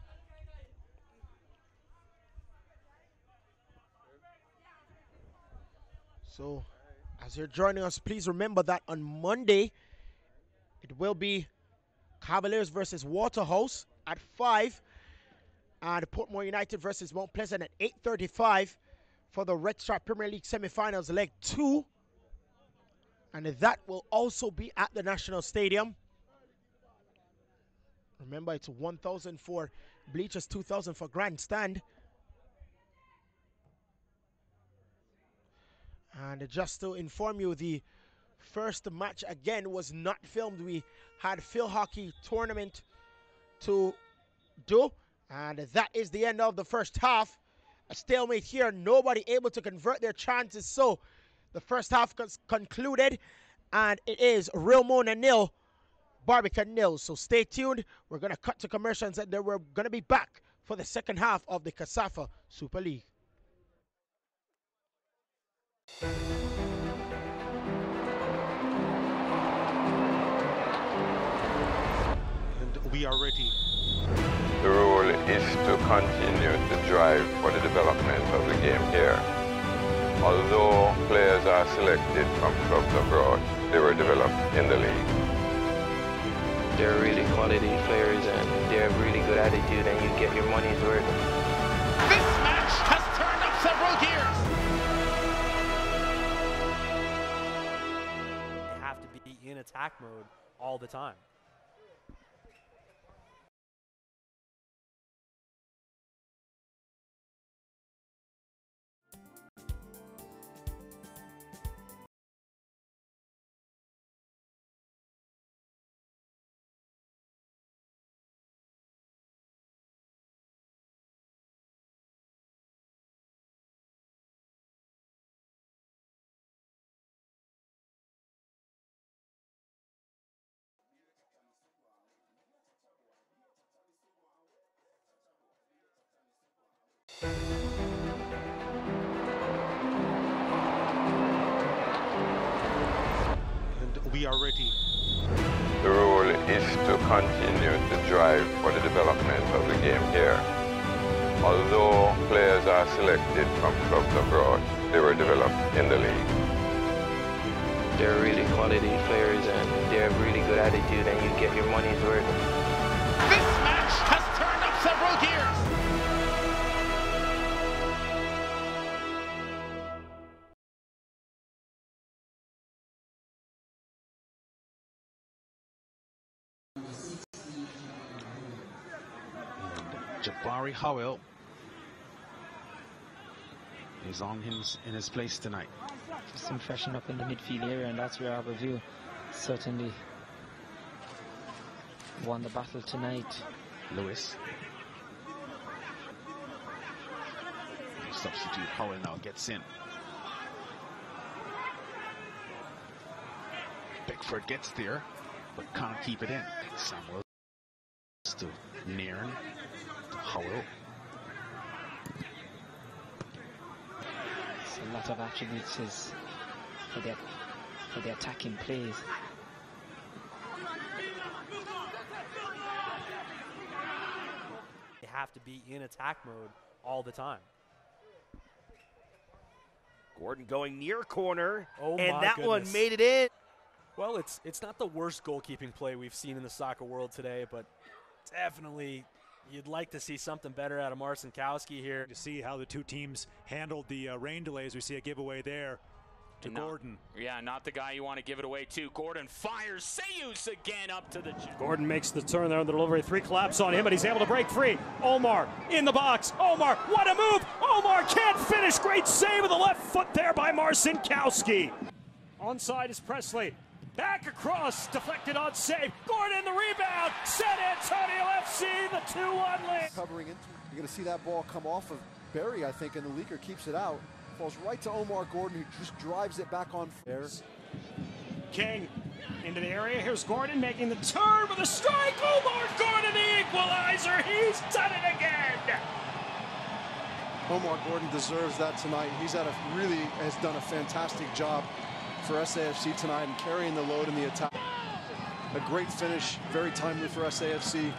So, as you're joining us, please remember that on Monday, it will be Cavaliers versus Waterhouse at five, and Portmore United versus Mount Pleasant at eight thirty-five for the Red Star Premier League semi-finals, leg two. And that will also be at the National Stadium. Remember, it's one thousand for bleachers, two thousand for grandstand. And just to inform you, the first match again was not filmed. We had field hockey tournament to do, and that is the end of the first half. A stalemate here, nobody able to convert their chances. So the first half concluded, and it is Real Mona nil, Barbican nil. So stay tuned. We're going to cut to commercials, and then we're going to be back for the second half of the K S A F A Super League. And we are ready. The rule is to continue to drive for the development of the game here. Although players are selected from clubs abroad, they were developed in the league. They're really quality players and they have really good attitude, and you get your money's worth. This match has turned up several gears. They have to be in attack mode all the time. And we are ready. The rule is to continue to drive for the development of the game here. Although players are selected from clubs abroad, they were developed in the league. They're really quality players and they have really good attitude, and you get your money's worth. This match has turned up several gears. Jabari Howell is on his in his place tonight. Just some freshen up in the midfield area, and that's where Aberview certainly won the battle tonight. Lewis. Substitute Howell now gets in. Beckford gets there, but can't keep it in. Samuel to Nairn, to Howell. It's a lot of attributes is for their for the attacking plays. They have to be in attack mode all the time. Gordon going near corner, Oh and my that goodness. one made it in. Well, it's it's not the worst goalkeeping play we've seen in the soccer world today, but definitely you'd like to see something better out of Marcinkowski here. To see how the two teams handled the uh, rain delays, we see a giveaway there to And not- Gordon. Yeah, not the guy you want to give it away to. Gordon fires. Sayus again up to the... Gordon makes the turn there on the delivery. Three collapse on him, but he's able to break free. Omar in the box. Omar, what a move! Omar can't finish. Great save with the left foot there by Marcinkowski. Onside is Presley. Back across, deflected on save. Gordon the rebound. San Antonio F C the two one lead. Covering it. You're going to see that ball come off of Berry, I think, and the leaker keeps it out. Falls right to Omar Gordon, who just drives it back on there. King into the area. Here's Gordon making the turn with a strike. Omar Gordon, the equalizer. He's done it again. Omar Gordon deserves that tonight. He's had a really has done a fantastic job for S A F C tonight and carrying the load in the attack. A great finish, very timely for S A F C.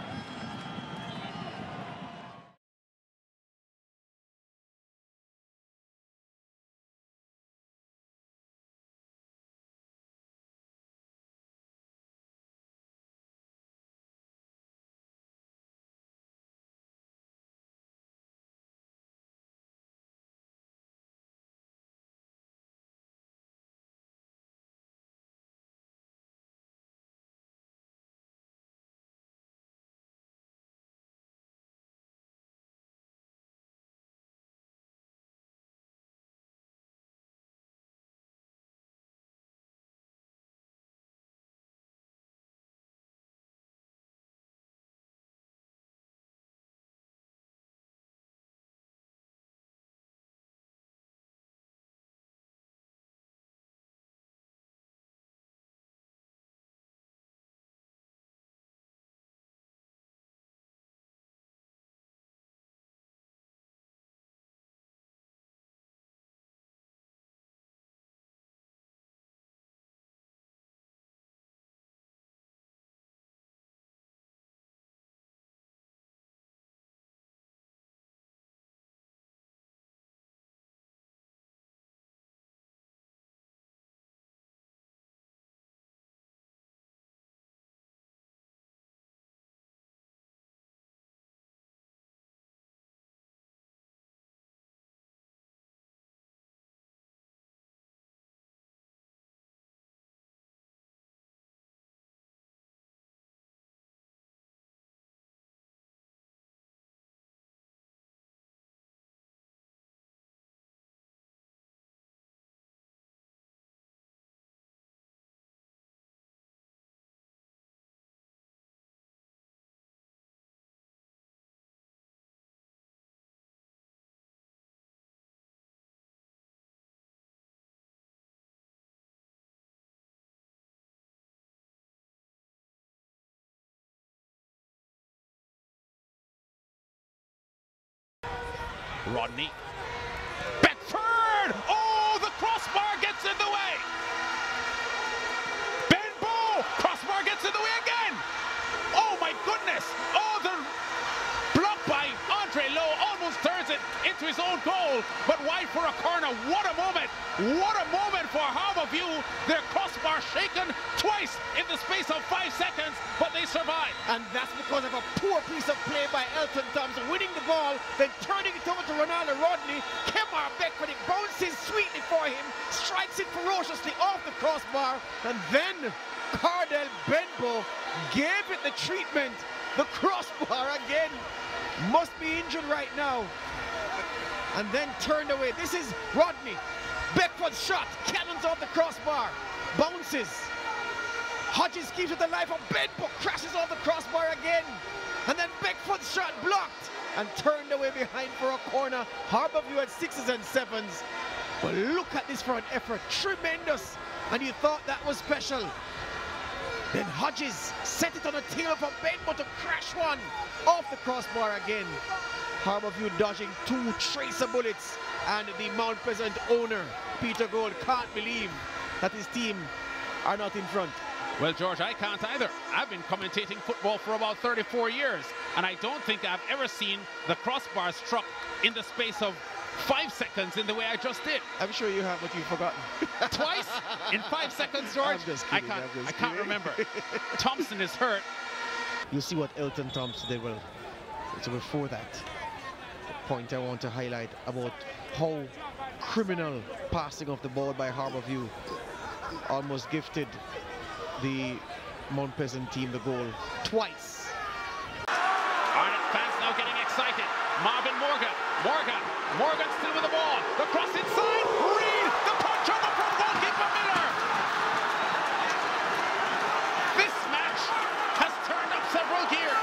Rodney. Beckford! Oh, the crossbar gets in the way! Benbow! Crossbar gets in the way again! Oh my goodness! Oh, the block by Andre Lowe almost turns it into his own goal, but wide for a corner. What a moment! What a moment for Harborview! Their crossbar shaken twice in the space of five seconds, but they survive. And that's because of a poor piece of play by Elton Thompson, winning the ball, then turning it over to Ronaldo Rodney. Kemar Beckford, it bounces sweetly for him, strikes it ferociously off the crossbar, and then Cardell Benbow gave it the treatment. The crossbar again. Must be injured right now. And then turned away. This is Rodney. Beckford's shot, cannons off the crossbar, bounces. Hodges keeps it alive, and Benbow crashes off the crossbar again. And then Beckford's shot blocked and turned away behind for a corner. Harborview at sixes and sevens. But look at this for an effort, tremendous. And you thought that was special. Then Hodges set it on a tail for Benbow to crash one off the crossbar again. Harborview dodging two tracer bullets, and the Mount Pleasant owner, Peter Gold, can't believe that his team are not in front. Well, George, I can't either. I've been commentating football for about thirty-four years, and I don't think I've ever seen the crossbar struck in the space of five seconds in the way I just did. I'm sure you have, but you've forgotten. Twice in five seconds, George? I'm just kidding, I can't, I'm just I can't kidding. remember. Thompson is hurt. You'll see what Elton Thompson did well. So before that, the point I want to highlight about how criminal passing of the ball by Harborview almost gifted the Mount Pleasant team the goal twice. Arnott fans now getting excited. Marvin Morgan. Morgan. Morgan still with the ball. The cross inside. Reed. The punch on the front. Goalkeeper Miller.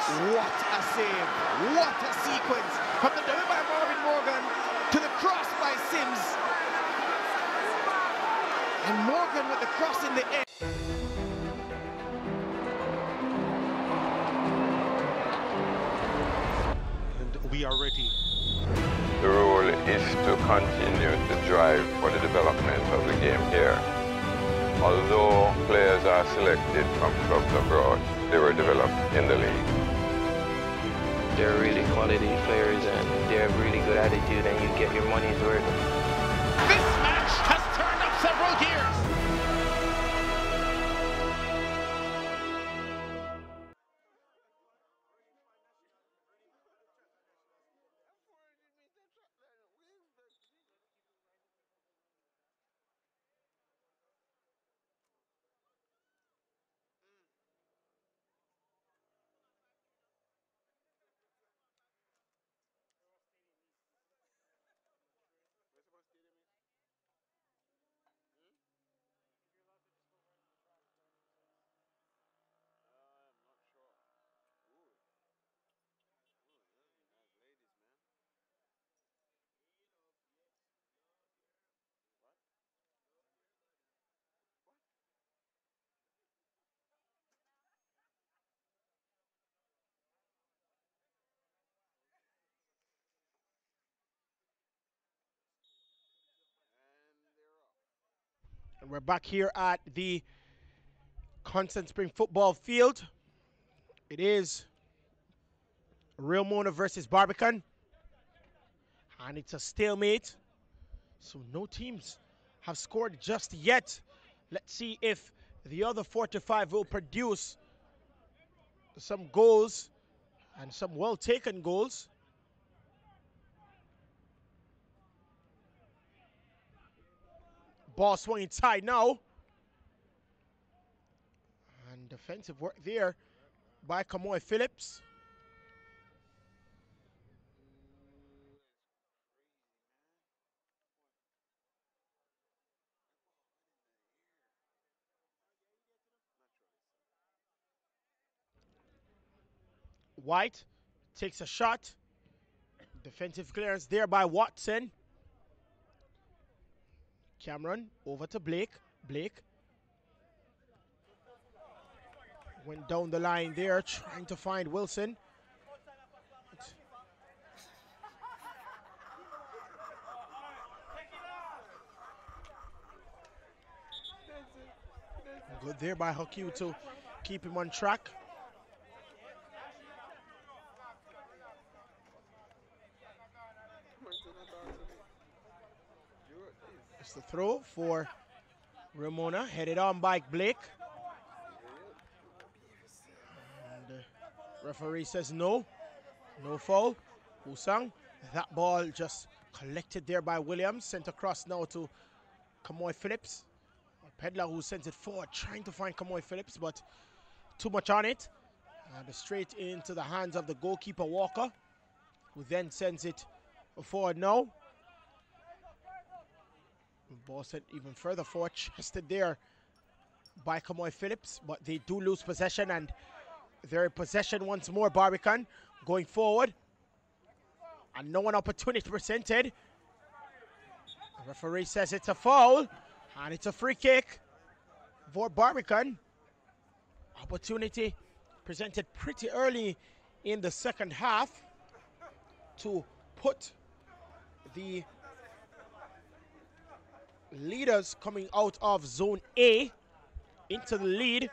What a save. What a sequence. From the dummy by Marvin Morgan to the cross by Sims. And Morgan with the cross in the air. And we are ready. The role is to continue to drive for the development of the game here. Although players are selected from clubs abroad, they were developed in the league. They're really quality players and they have really good attitude and you get your money's worth. This match has turned up several gears. And we're back here at the Constant Spring football field. It is Real Mona versus Barbican. And it's a stalemate. So no teams have scored just yet. Let's see if the other four to five will produce some goals and some well-taken goals. Ball swung inside now. And defensive work there by Kamoy Phillips. White takes a shot. Defensive clearance there by Watson. Cameron over to Blake. Blake went down the line there trying to find Wilson. Good there by Hakeem to keep him on track. It's the throw for Ramona, headed on by Blake. And the referee says no, no foul. Husang, that ball just collected there by Williams, sent across now to Kamoy Phillips. Pedler who sends it forward, trying to find Kamoy Phillips, but too much on it. And straight into the hands of the goalkeeper Walker, who then sends it forward now. Ball sent even further forward, chested there by Kamoy Phillips, but they do lose possession, and they're in possession once more. Barbican going forward, and no one opportunity presented. The referee says it's a foul, and it's a free kick for Barbican. Opportunity presented pretty early in the second half to put the leaders coming out of Zone A into the lead.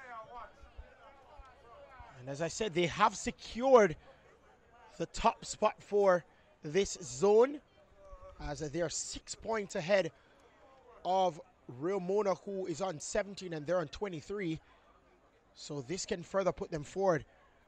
And as I said, they have secured the top spot for this zone, as they are six points ahead of Real Mona, who is on seventeen and they're on twenty-three. So this can further put them forward,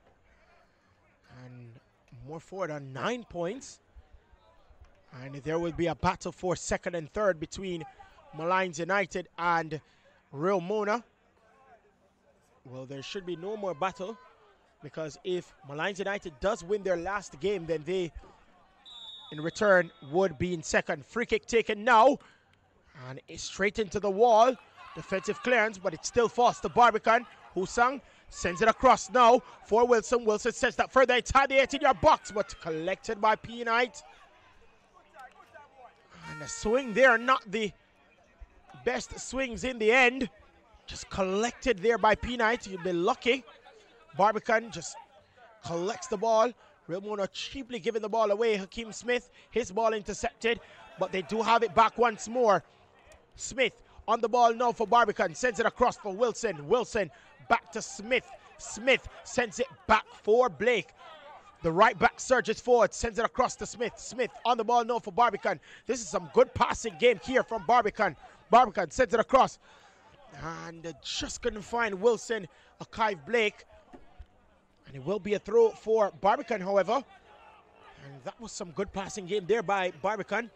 and more forward on nine points. And there will be a battle for second and third between Malines United and Real Mona. Well, there should be no more battle, because if Malines United does win their last game, then they, in return, would be in second. Free kick taken now, and it's straight into the wall. Defensive clearance, but it still falls to Barbican. Husang Sends it across now for Wilson. Wilson sends that further inside the eighteen-yard box, but collected by P. Knight. And the swing there, not the best swings in the end. Just collected there by P. Knight. You'd be lucky. Barbican just collects the ball. Real Mona cheaply giving the ball away. Hakeem Smith, his ball intercepted, but they do have it back once more. Smith on the ball now for Barbican. Sends it across for Wilson. Wilson back to Smith. Smith sends it back for Blake. The right back surges forward, sends it across to Smith. Smith on the ball now for Barbican. This is some good passing game here from Barbican. Barbican sends it across. And uh, just couldn't find Wilson, Akive Blake. And it will be a throw for Barbican, however. And that was some good passing game there by Barbican.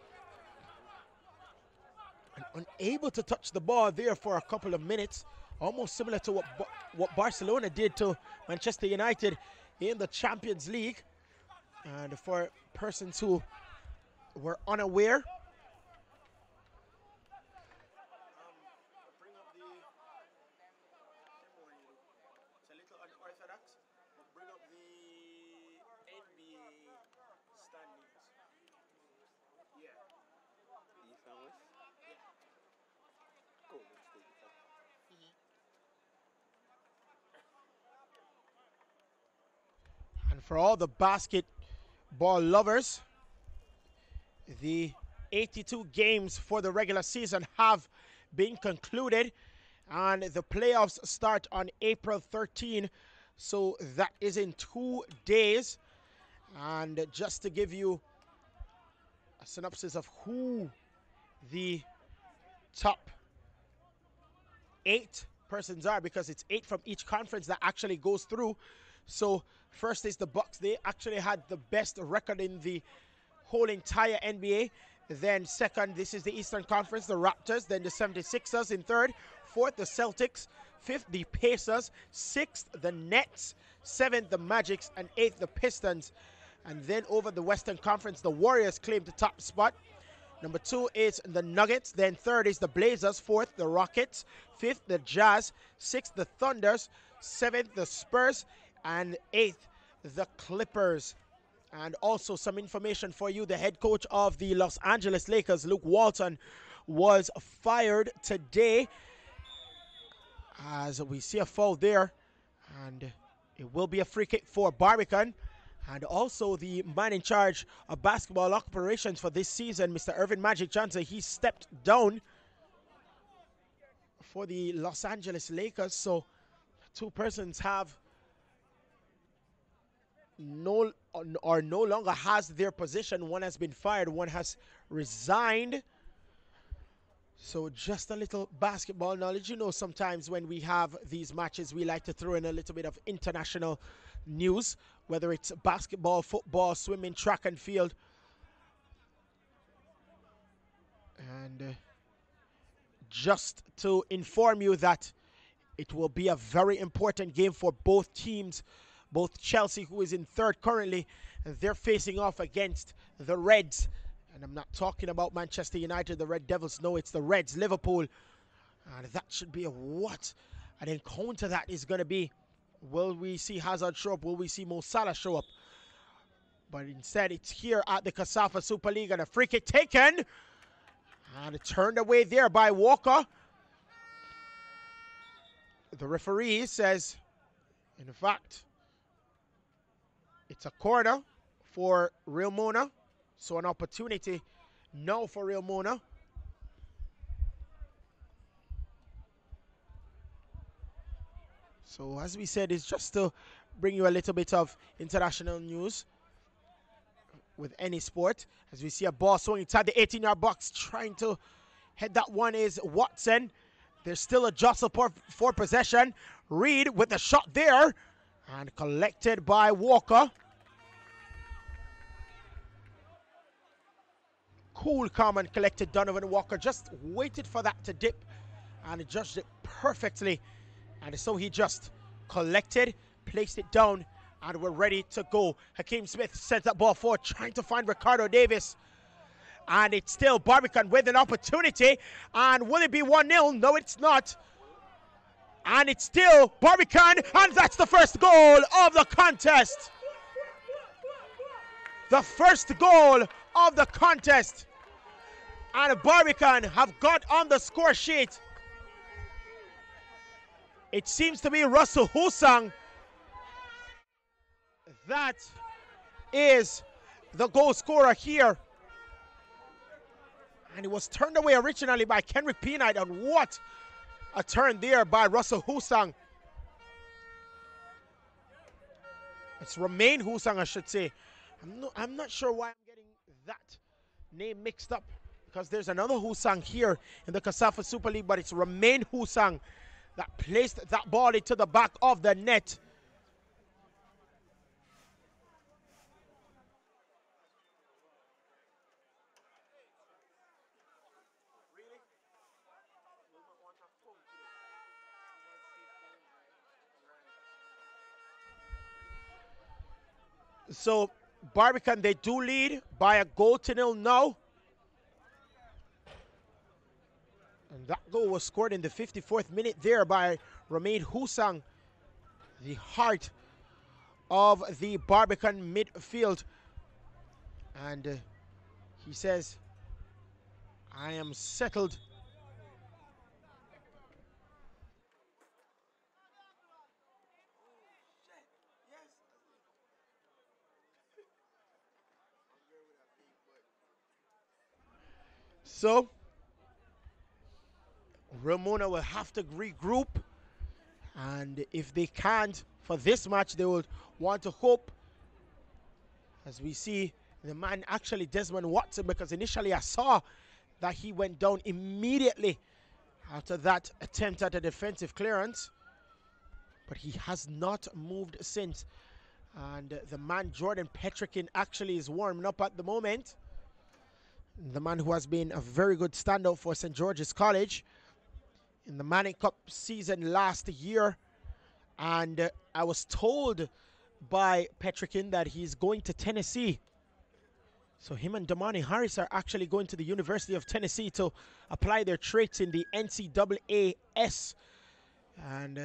And unable to touch the ball there for a couple of minutes. Almost similar to what, what Barcelona did to Manchester United in the Champions League. And for persons who were unaware, for all the basketball lovers, the eighty-two games for the regular season have been concluded, and the playoffs start on April thirteenth, so that is in two days. And just to give you a synopsis of who the top eight persons are, because it's eight from each conference that actually goes through. So first is the Bucks. They actually had the best record in the whole entire N B A. Then second, this is the Eastern Conference, the Raptors. Then the seventy-sixers in third. Fourth, the Celtics. Fifth, the Pacers. Sixth, the Nets. Seventh, the Magics. And eighth, the Pistons. And then over the Western Conference, the Warriors claim the top spot. Number two is the Nuggets. Then third is the Blazers. Fourth, the Rockets. Fifth, the Jazz. Sixth, the Thunders. Seventh, the Spurs. And eighth, the Clippers. And also some information for you. The head coach of the Los Angeles Lakers, Luke Walton, was fired today. As we see a foul there. And it will be a free kick for Barbican. And also the man in charge of basketball operations for this season, Mister Irvin Magic Johnson, he stepped down for the Los Angeles Lakers. So two persons have no or no longer has their position. One has been fired, one has resigned. So just a little basketball knowledge. You know, sometimes when we have these matches, we like to throw in a little bit of international news, whether it's basketball, football, swimming, track and field. And uh, just to inform you that it will be a very important game for both teams. Both Chelsea, who is in third currently, they're facing off against the Reds. And I'm not talking about Manchester United, the Red Devils. No, it's the Reds, Liverpool. And that should be a what an encounter that is going to be. Will we see Hazard show up? Will we see Mo Salah show up? But instead, it's here at the K S A F A Super League. And a free kick taken. And it turned away there by Walker. The referee says, in fact, it's a corner for Real Mona. So an opportunity now for Real Mona. So as we said, it's just to bring you a little bit of international news with any sport. As we see a ball swinging inside the eighteen-yard box, trying to head that one is Watson. There's still a jostle for, for possession. Reed with the shot there. And collected by Walker. Cool, calm, and collected Donovan Walker. Just waited for that to dip. And he judged it perfectly. And so he just collected, placed it down, and we're ready to go. Hakeem Smith sends that ball forward, trying to find Ricardo Davis. And it's still Barbican with an opportunity. And will it be one nil? No, it's not. And it's still Barbican, and that's the first goal of the contest. The first goal of the contest. And Barbican have got on the score sheet. It seems to be Russell Husang. That is the goal scorer here. And it was turned away originally by Kenrick Peanut, and what a turn there by Russell Husang. It's Romain Husang, I should say. I'm, no, I'm not sure why I'm getting that name mixed up, because there's another Husang here in the K S A F A Super League, but it's Romain Husang that placed that ball into the back of the net. So Barbican, they do lead by a goal to nil now. And that goal was scored in the fifty-fourth minute there by Romain Husang, the heart of the Barbican midfield. And uh, he says, I am settled. So Ramona will have to regroup, and if they can't for this match, they will want to hope, as we see the man actually Desmond Watson, because initially I saw that he went down immediately after that attempt at a defensive clearance, but he has not moved since. And the man Jordan Petrikin actually is warming up at the moment. The man who has been a very good standout for Saint George's College in the Manning Cup season last year. And uh, I was told by Petrikin that he's going to Tennessee. So him and Damani Harris are actually going to the University of Tennessee to apply their traits in the N C double A S. And uh,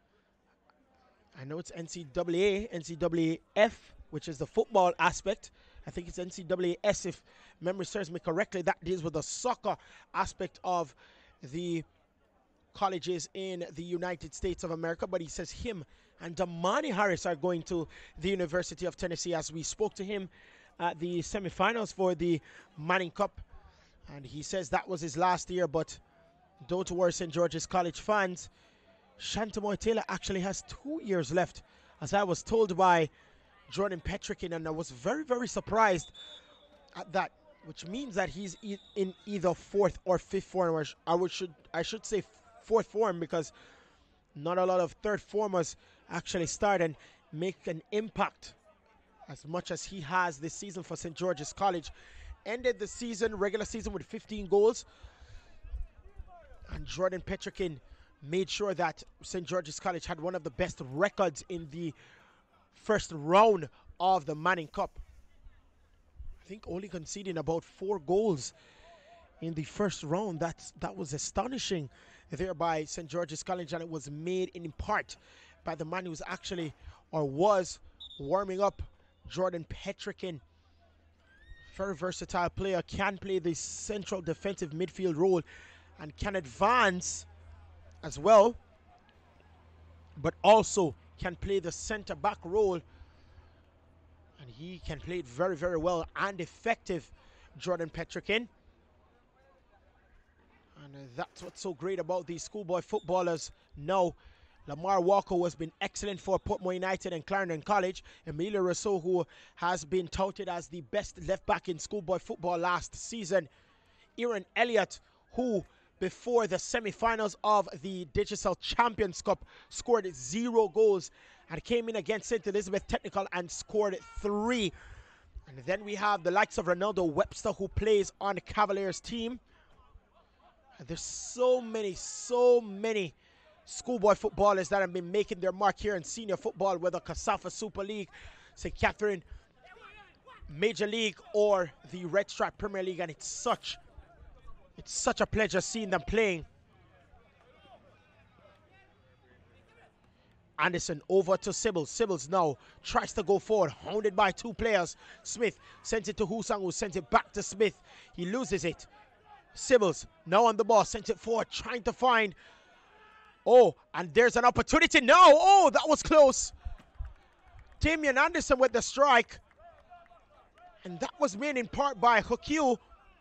I know it's N C double A, N C double A F, which is the football aspect. I think it's N C double A S, if memory serves me correctly. That deals with the soccer aspect of the colleges in the United States of America. But he says him and Damani Harris are going to the University of Tennessee, as we spoke to him at the semifinals for the Manning Cup. And he says that was his last year, but don't worry, Saint George's College fans. Shantamoy Taylor actually has two years left, as I was told by Jordan Petrikin, and I was very, very surprised at that, which means that he's e in either fourth or fifth form. I would should I should say fourth form, because not a lot of third formers actually start and make an impact as much as he has this season for Saint George's College. Ended the season, regular season, with fifteen goals, and Jordan Petrikin made sure that Saint George's College had one of the best records in the first round of the Manning Cup. I think only conceding about four goals in the first round. That's, that was astonishing there by Saint George's College, and it was made in part by the man who's actually, or was, warming up, Jordan Petrikin. Very versatile player, can play the central defensive midfield role and can advance as well, but also can play the center back role, and he can play it very, very well and effective, Jordan Petrikin. And uh, that's what's so great about these schoolboy footballers now. Lamar Walker, who has been excellent for Portmore United and Clarendon College. Emilio Rousseau, who has been touted as the best left back in schoolboy football last season. Aaron Elliott, who before the semi-finals of the Digicel Champions Cup scored zero goals and came in against Saint Elizabeth Technical and scored three. And then we have the likes of Ronaldo Webster, who plays on the Cavaliers team. And there's so many, so many schoolboy footballers that have been making their mark here in senior football, whether K S A F A Super League, Saint Catherine Major League, or the Red Stripe Premier League, and it's such It's such a pleasure seeing them playing. Anderson over to Sibbles. Sibbles now tries to go forward, hounded by two players. Smith sends it to Husang, who sends it back to Smith. He loses it. Sibbles now on the ball, sends it forward, trying to find. Oh, and there's an opportunity now. Oh, that was close. Damian Anderson with the strike. And that was made in part by Hokyu.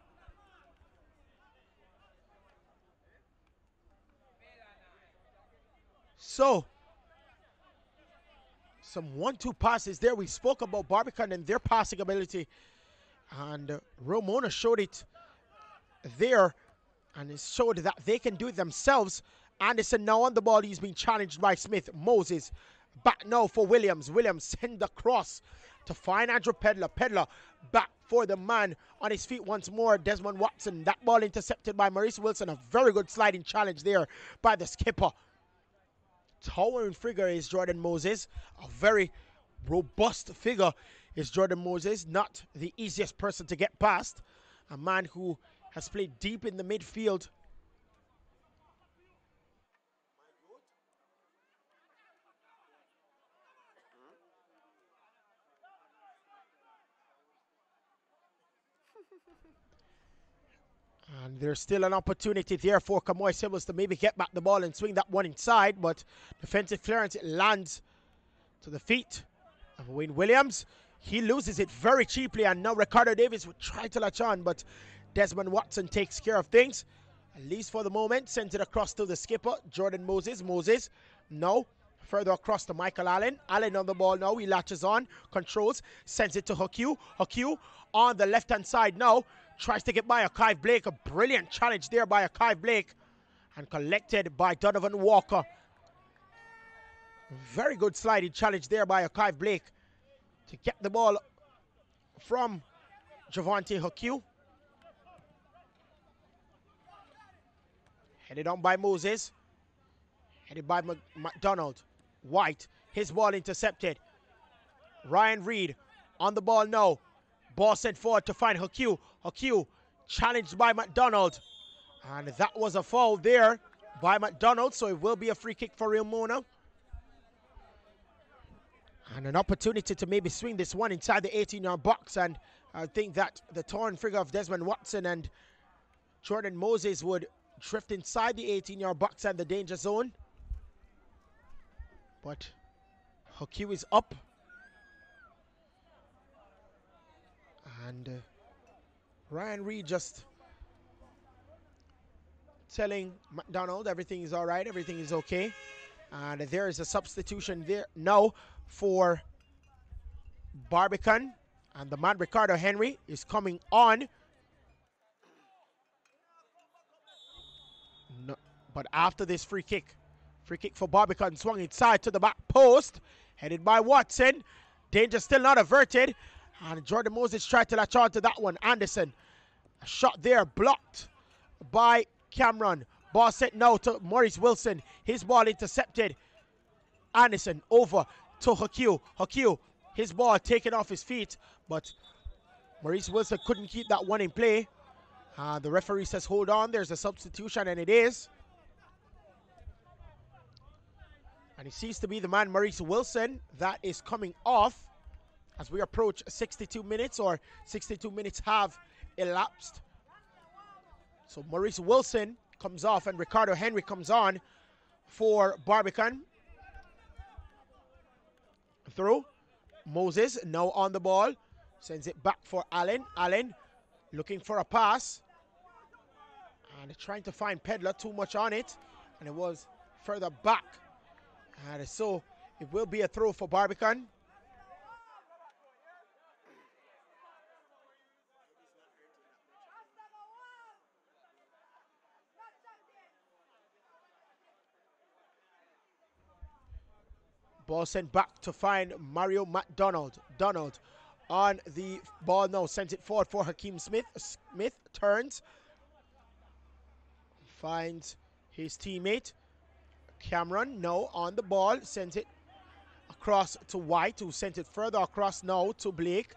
So, some one two passes there. We spoke about Barbican and their passing ability. And uh, Romona showed it there. And it showed that they can do it themselves. Anderson now on the ball. He's being challenged by Smith. Moses back now for Williams. Williams send across to find Andrew Pedler. Pedler back for the man on his feet once more. Desmond Watson. That ball intercepted by Maurice Wilson. A very good sliding challenge there by the skipper. Towering figure is Jordan Moses. A very robust figure is Jordan Moses. Not the easiest person to get past. A man who has played deep in the midfield. And there's still an opportunity there for Kamoy Sibbles to maybe get back the ball and swing that one inside, but defensive clearance, it lands to the feet of Wayne Williams. He loses it very cheaply, and now Ricardo Davis would try to latch on, but Desmond Watson takes care of things, at least for the moment. Sends it across to the skipper, Jordan Moses. Moses, no. Further across to Michael Allen. Allen on the ball now. He latches on, controls, sends it to Hokyu. Hokyu on the left-hand side now. Tries to get by Akai Blake. A brilliant challenge there by Akai Blake. And collected by Donovan Walker. Very good sliding challenge there by Akai Blake to get the ball from Javante Hokyu. Headed on by Moses. Headed by Mc McDonald. White. His ball intercepted. Ryan Reed on the ball now. Ball sent forward to find Hokyu. Hokyu challenged by McDonald. And that was a foul there by McDonald, so it will be a free kick for Real Mona. And an opportunity to maybe swing this one inside the eighteen-yard box. And I think that the torn figure of Desmond Watson and Jordan Moses would drift inside the eighteen-yard box and the danger zone. But Hokyu is up. And uh, Ryan Reed just telling McDonald everything is all right, everything is okay. And there is a substitution there now for Barbican. And the man Ricardo Henry is coming on. No, but after this free kick, free kick for Barbican, swung inside to the back post, headed by Watson. Danger still not averted. And Jordan Moses tried to latch on to that one. Anderson, a shot there, blocked by Cameron. Ball sent now to Maurice Wilson. His ball intercepted. Anderson over to Hokyu. Hokyu, his ball taken off his feet, but Maurice Wilson couldn't keep that one in play. Uh, the referee says, hold on, there's a substitution, and it is. And it seems to be the man, Maurice Wilson, that is coming off. As we approach sixty-two minutes, or sixty-two minutes have elapsed. So Maurice Wilson comes off and Ricardo Henry comes on for Barbican. Through. Moses now on the ball. Sends it back for Allen. Allen looking for a pass. And trying to find Pedler, too much on it. And it was further back. And so it will be a throw for Barbican. Ball sent back to find Mario McDonald. Donald on the ball now. Sends it forward for Hakeem Smith. Smith turns. Finds his teammate. Cameron now on the ball. Sends it across to White, who sent it further across now to Blake.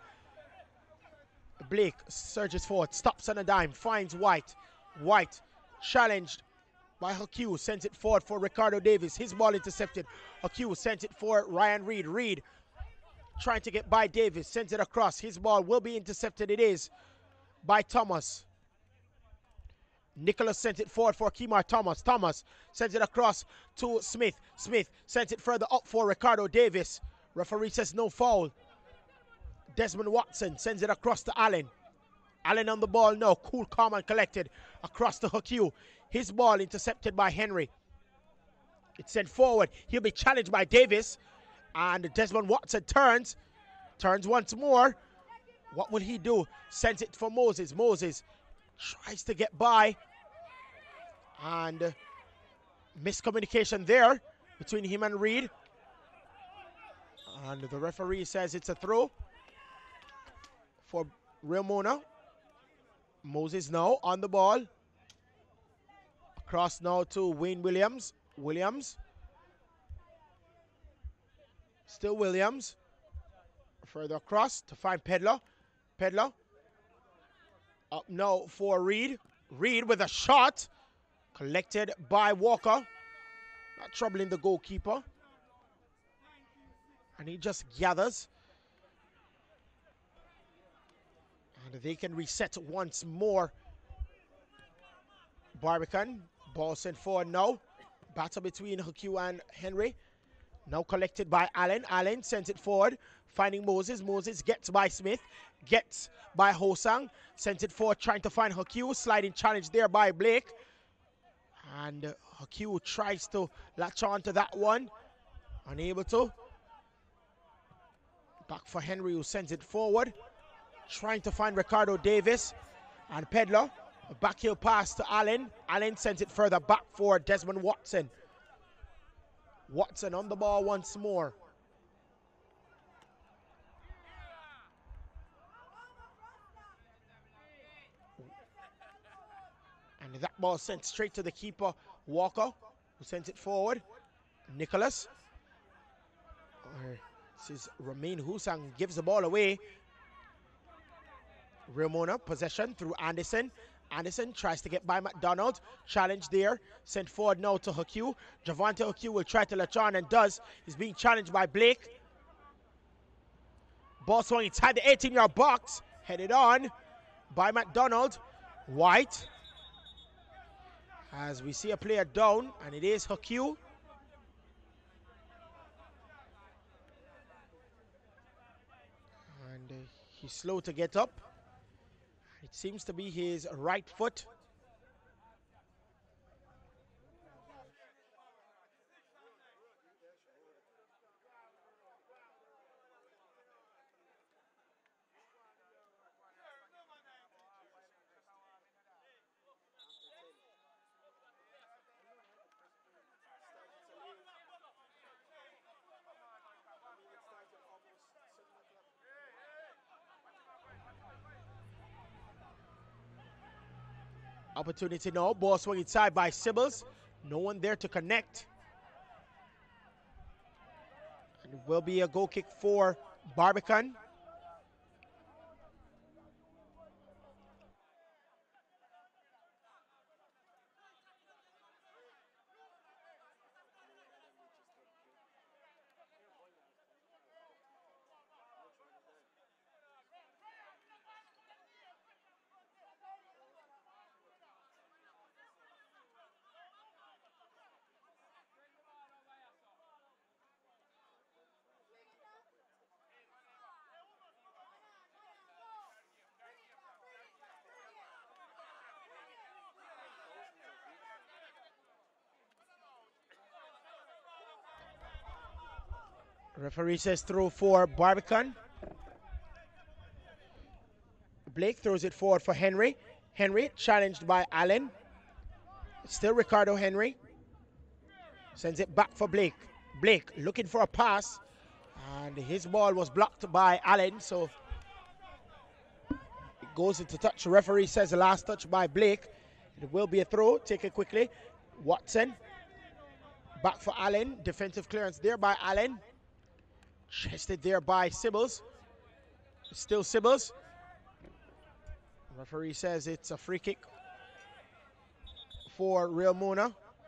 Blake surges forward. Stops on a dime. Finds White. White challenged by Hakeem, sends it forward for Ricardo Davis. His ball intercepted. Hakeem sends it for Ryan Reed. Reed trying to get by Davis, sends it across. His ball will be intercepted. It is by Thomas. Nicholas sent it forward for Kemar Thomas. Thomas sends it across to Smith. Smith sends it further up for Ricardo Davis. Referee says no foul. Desmond Watson sends it across to Allen. Allen on the ball now. Cool, calm, and collected across to Hakeem. His ball intercepted by Henry. It's sent forward. He'll be challenged by Davis. And Desmond Watson turns. Turns once more. What will he do? Sends it for Moses. Moses tries to get by. And uh, miscommunication there between him and Reed. And the referee says it's a throw for Ramona. Moses now on the ball. Across now to Wayne Williams. Williams. Still Williams. Further across to find Pedler. Pedler. Up now for Reed. Reed with a shot. Collected by Walker. Not troubling the goalkeeper. And he just gathers. And they can reset once more. Barbican. Ball sent forward now. Battle between Hakeem and Henry. Now collected by Allen. Allen sends it forward. Finding Moses. Moses gets by Smith. Gets by Hosang. Sends it forward trying to find Hakeem. Sliding challenge there by Blake. And uh, Hakeem tries to latch on to that one. Unable to. Back for Henry who sends it forward. Trying to find Ricardo Davis. And Pedler. A backheel pass to Allen. Allen sends it further back for Desmond Watson. Watson on the ball once more. And that ball sent straight to the keeper, Walker, who sends it forward. Nicholas. Or this is Ramin Husang gives the ball away. Ramona, possession through Anderson. Anderson tries to get by McDonald. Challenge there. Sent forward now to Hakeem. Javante Hakeem will try to latch on and does. He's being challenged by Blake. Ball swung inside the eighteen-yard box. Headed on by McDonald. White. As we see a player down, and it is Hakeem. And uh, he's slow to get up. It seems to be his right foot. Opportunity now. Ball swung inside by Sibbles. No one there to connect. And it will be a goal kick for Barbican. Referee says throw for Barbican. Blake throws it forward for Henry. Henry challenged by Allen. Still Ricardo Henry. Sends it back for Blake. Blake looking for a pass. And his ball was blocked by Allen. So it goes into touch. The referee says the last touch by Blake. It will be a throw. Take it quickly. Watson. Back for Allen. Defensive clearance there by Allen. Chested there by Sibbles. Still Sibbles. Referee says it's a free kick for Real Mona.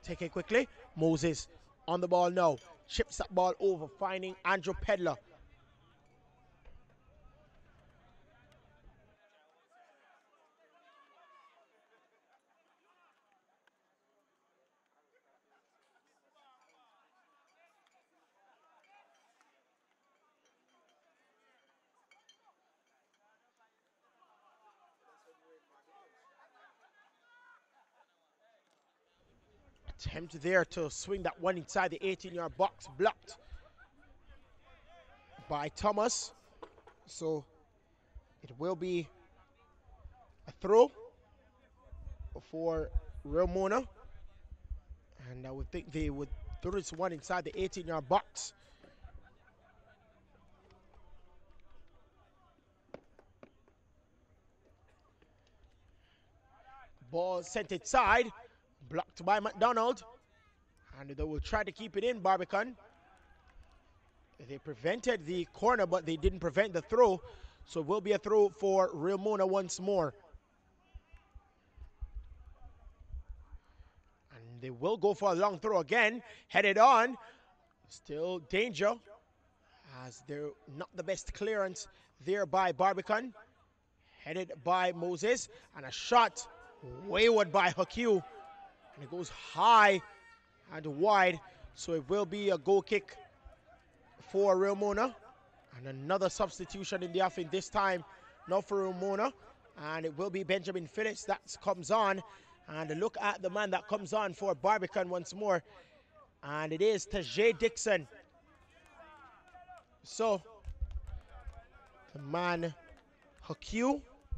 take it quickly. Moses on the ball now. Chips that ball over, finding Andrew Pedler. Attempt there to swing that one inside the eighteen-yard box, blocked by Thomas. So it will be a throw for Ramona. And I would think they would throw this one inside the eighteen-yard box. Ball sent inside, blocked by McDonald. And they will try to keep it in, Barbican. They prevented the corner, but they didn't prevent the throw. So it will be a throw for Ramona once more. And they will go for a long throw again. Headed on. Still danger, as they're not the best clearance there by Barbican. Headed by Moses. And a shot wayward by Hakeem. And it goes high and wide. So it will be a goal kick for Ramona. And another substitution in the offing this time. Now for Ramona. And it will be Benjamin Phillips that comes on. And look at the man that comes on for Barbican once more. And it is Tajay Dixon. So the man Hakeem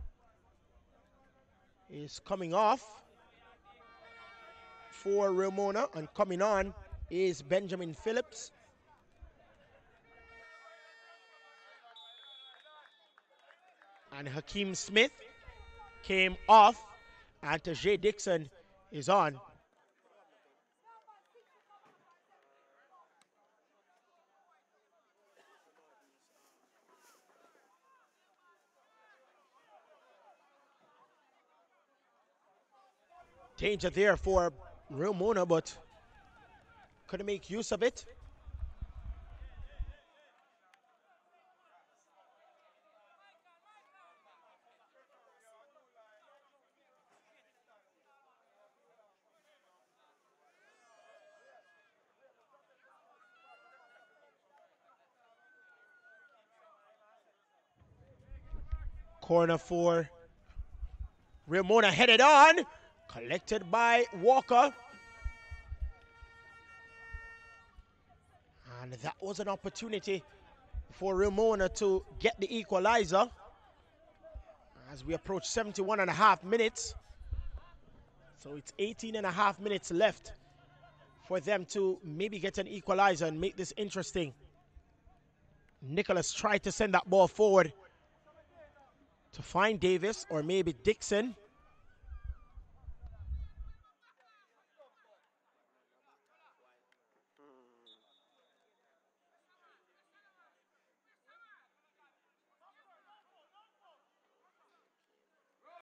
is coming off for Ramona, and coming on is Benjamin Phillips. And Hakeem Smith came off, and Tajay Dixon is on. Danger there for Ramona, but couldn't make use of it. Corner for Ramona, headed on. Collected by Walker. And that was an opportunity for Ramona to get the equalizer as we approach seventy-one and a half minutes. So it's eighteen and a half minutes left for them to maybe get an equalizer and make this interesting. Nicholas tried to send that ball forward to find Davis or maybe Dixon.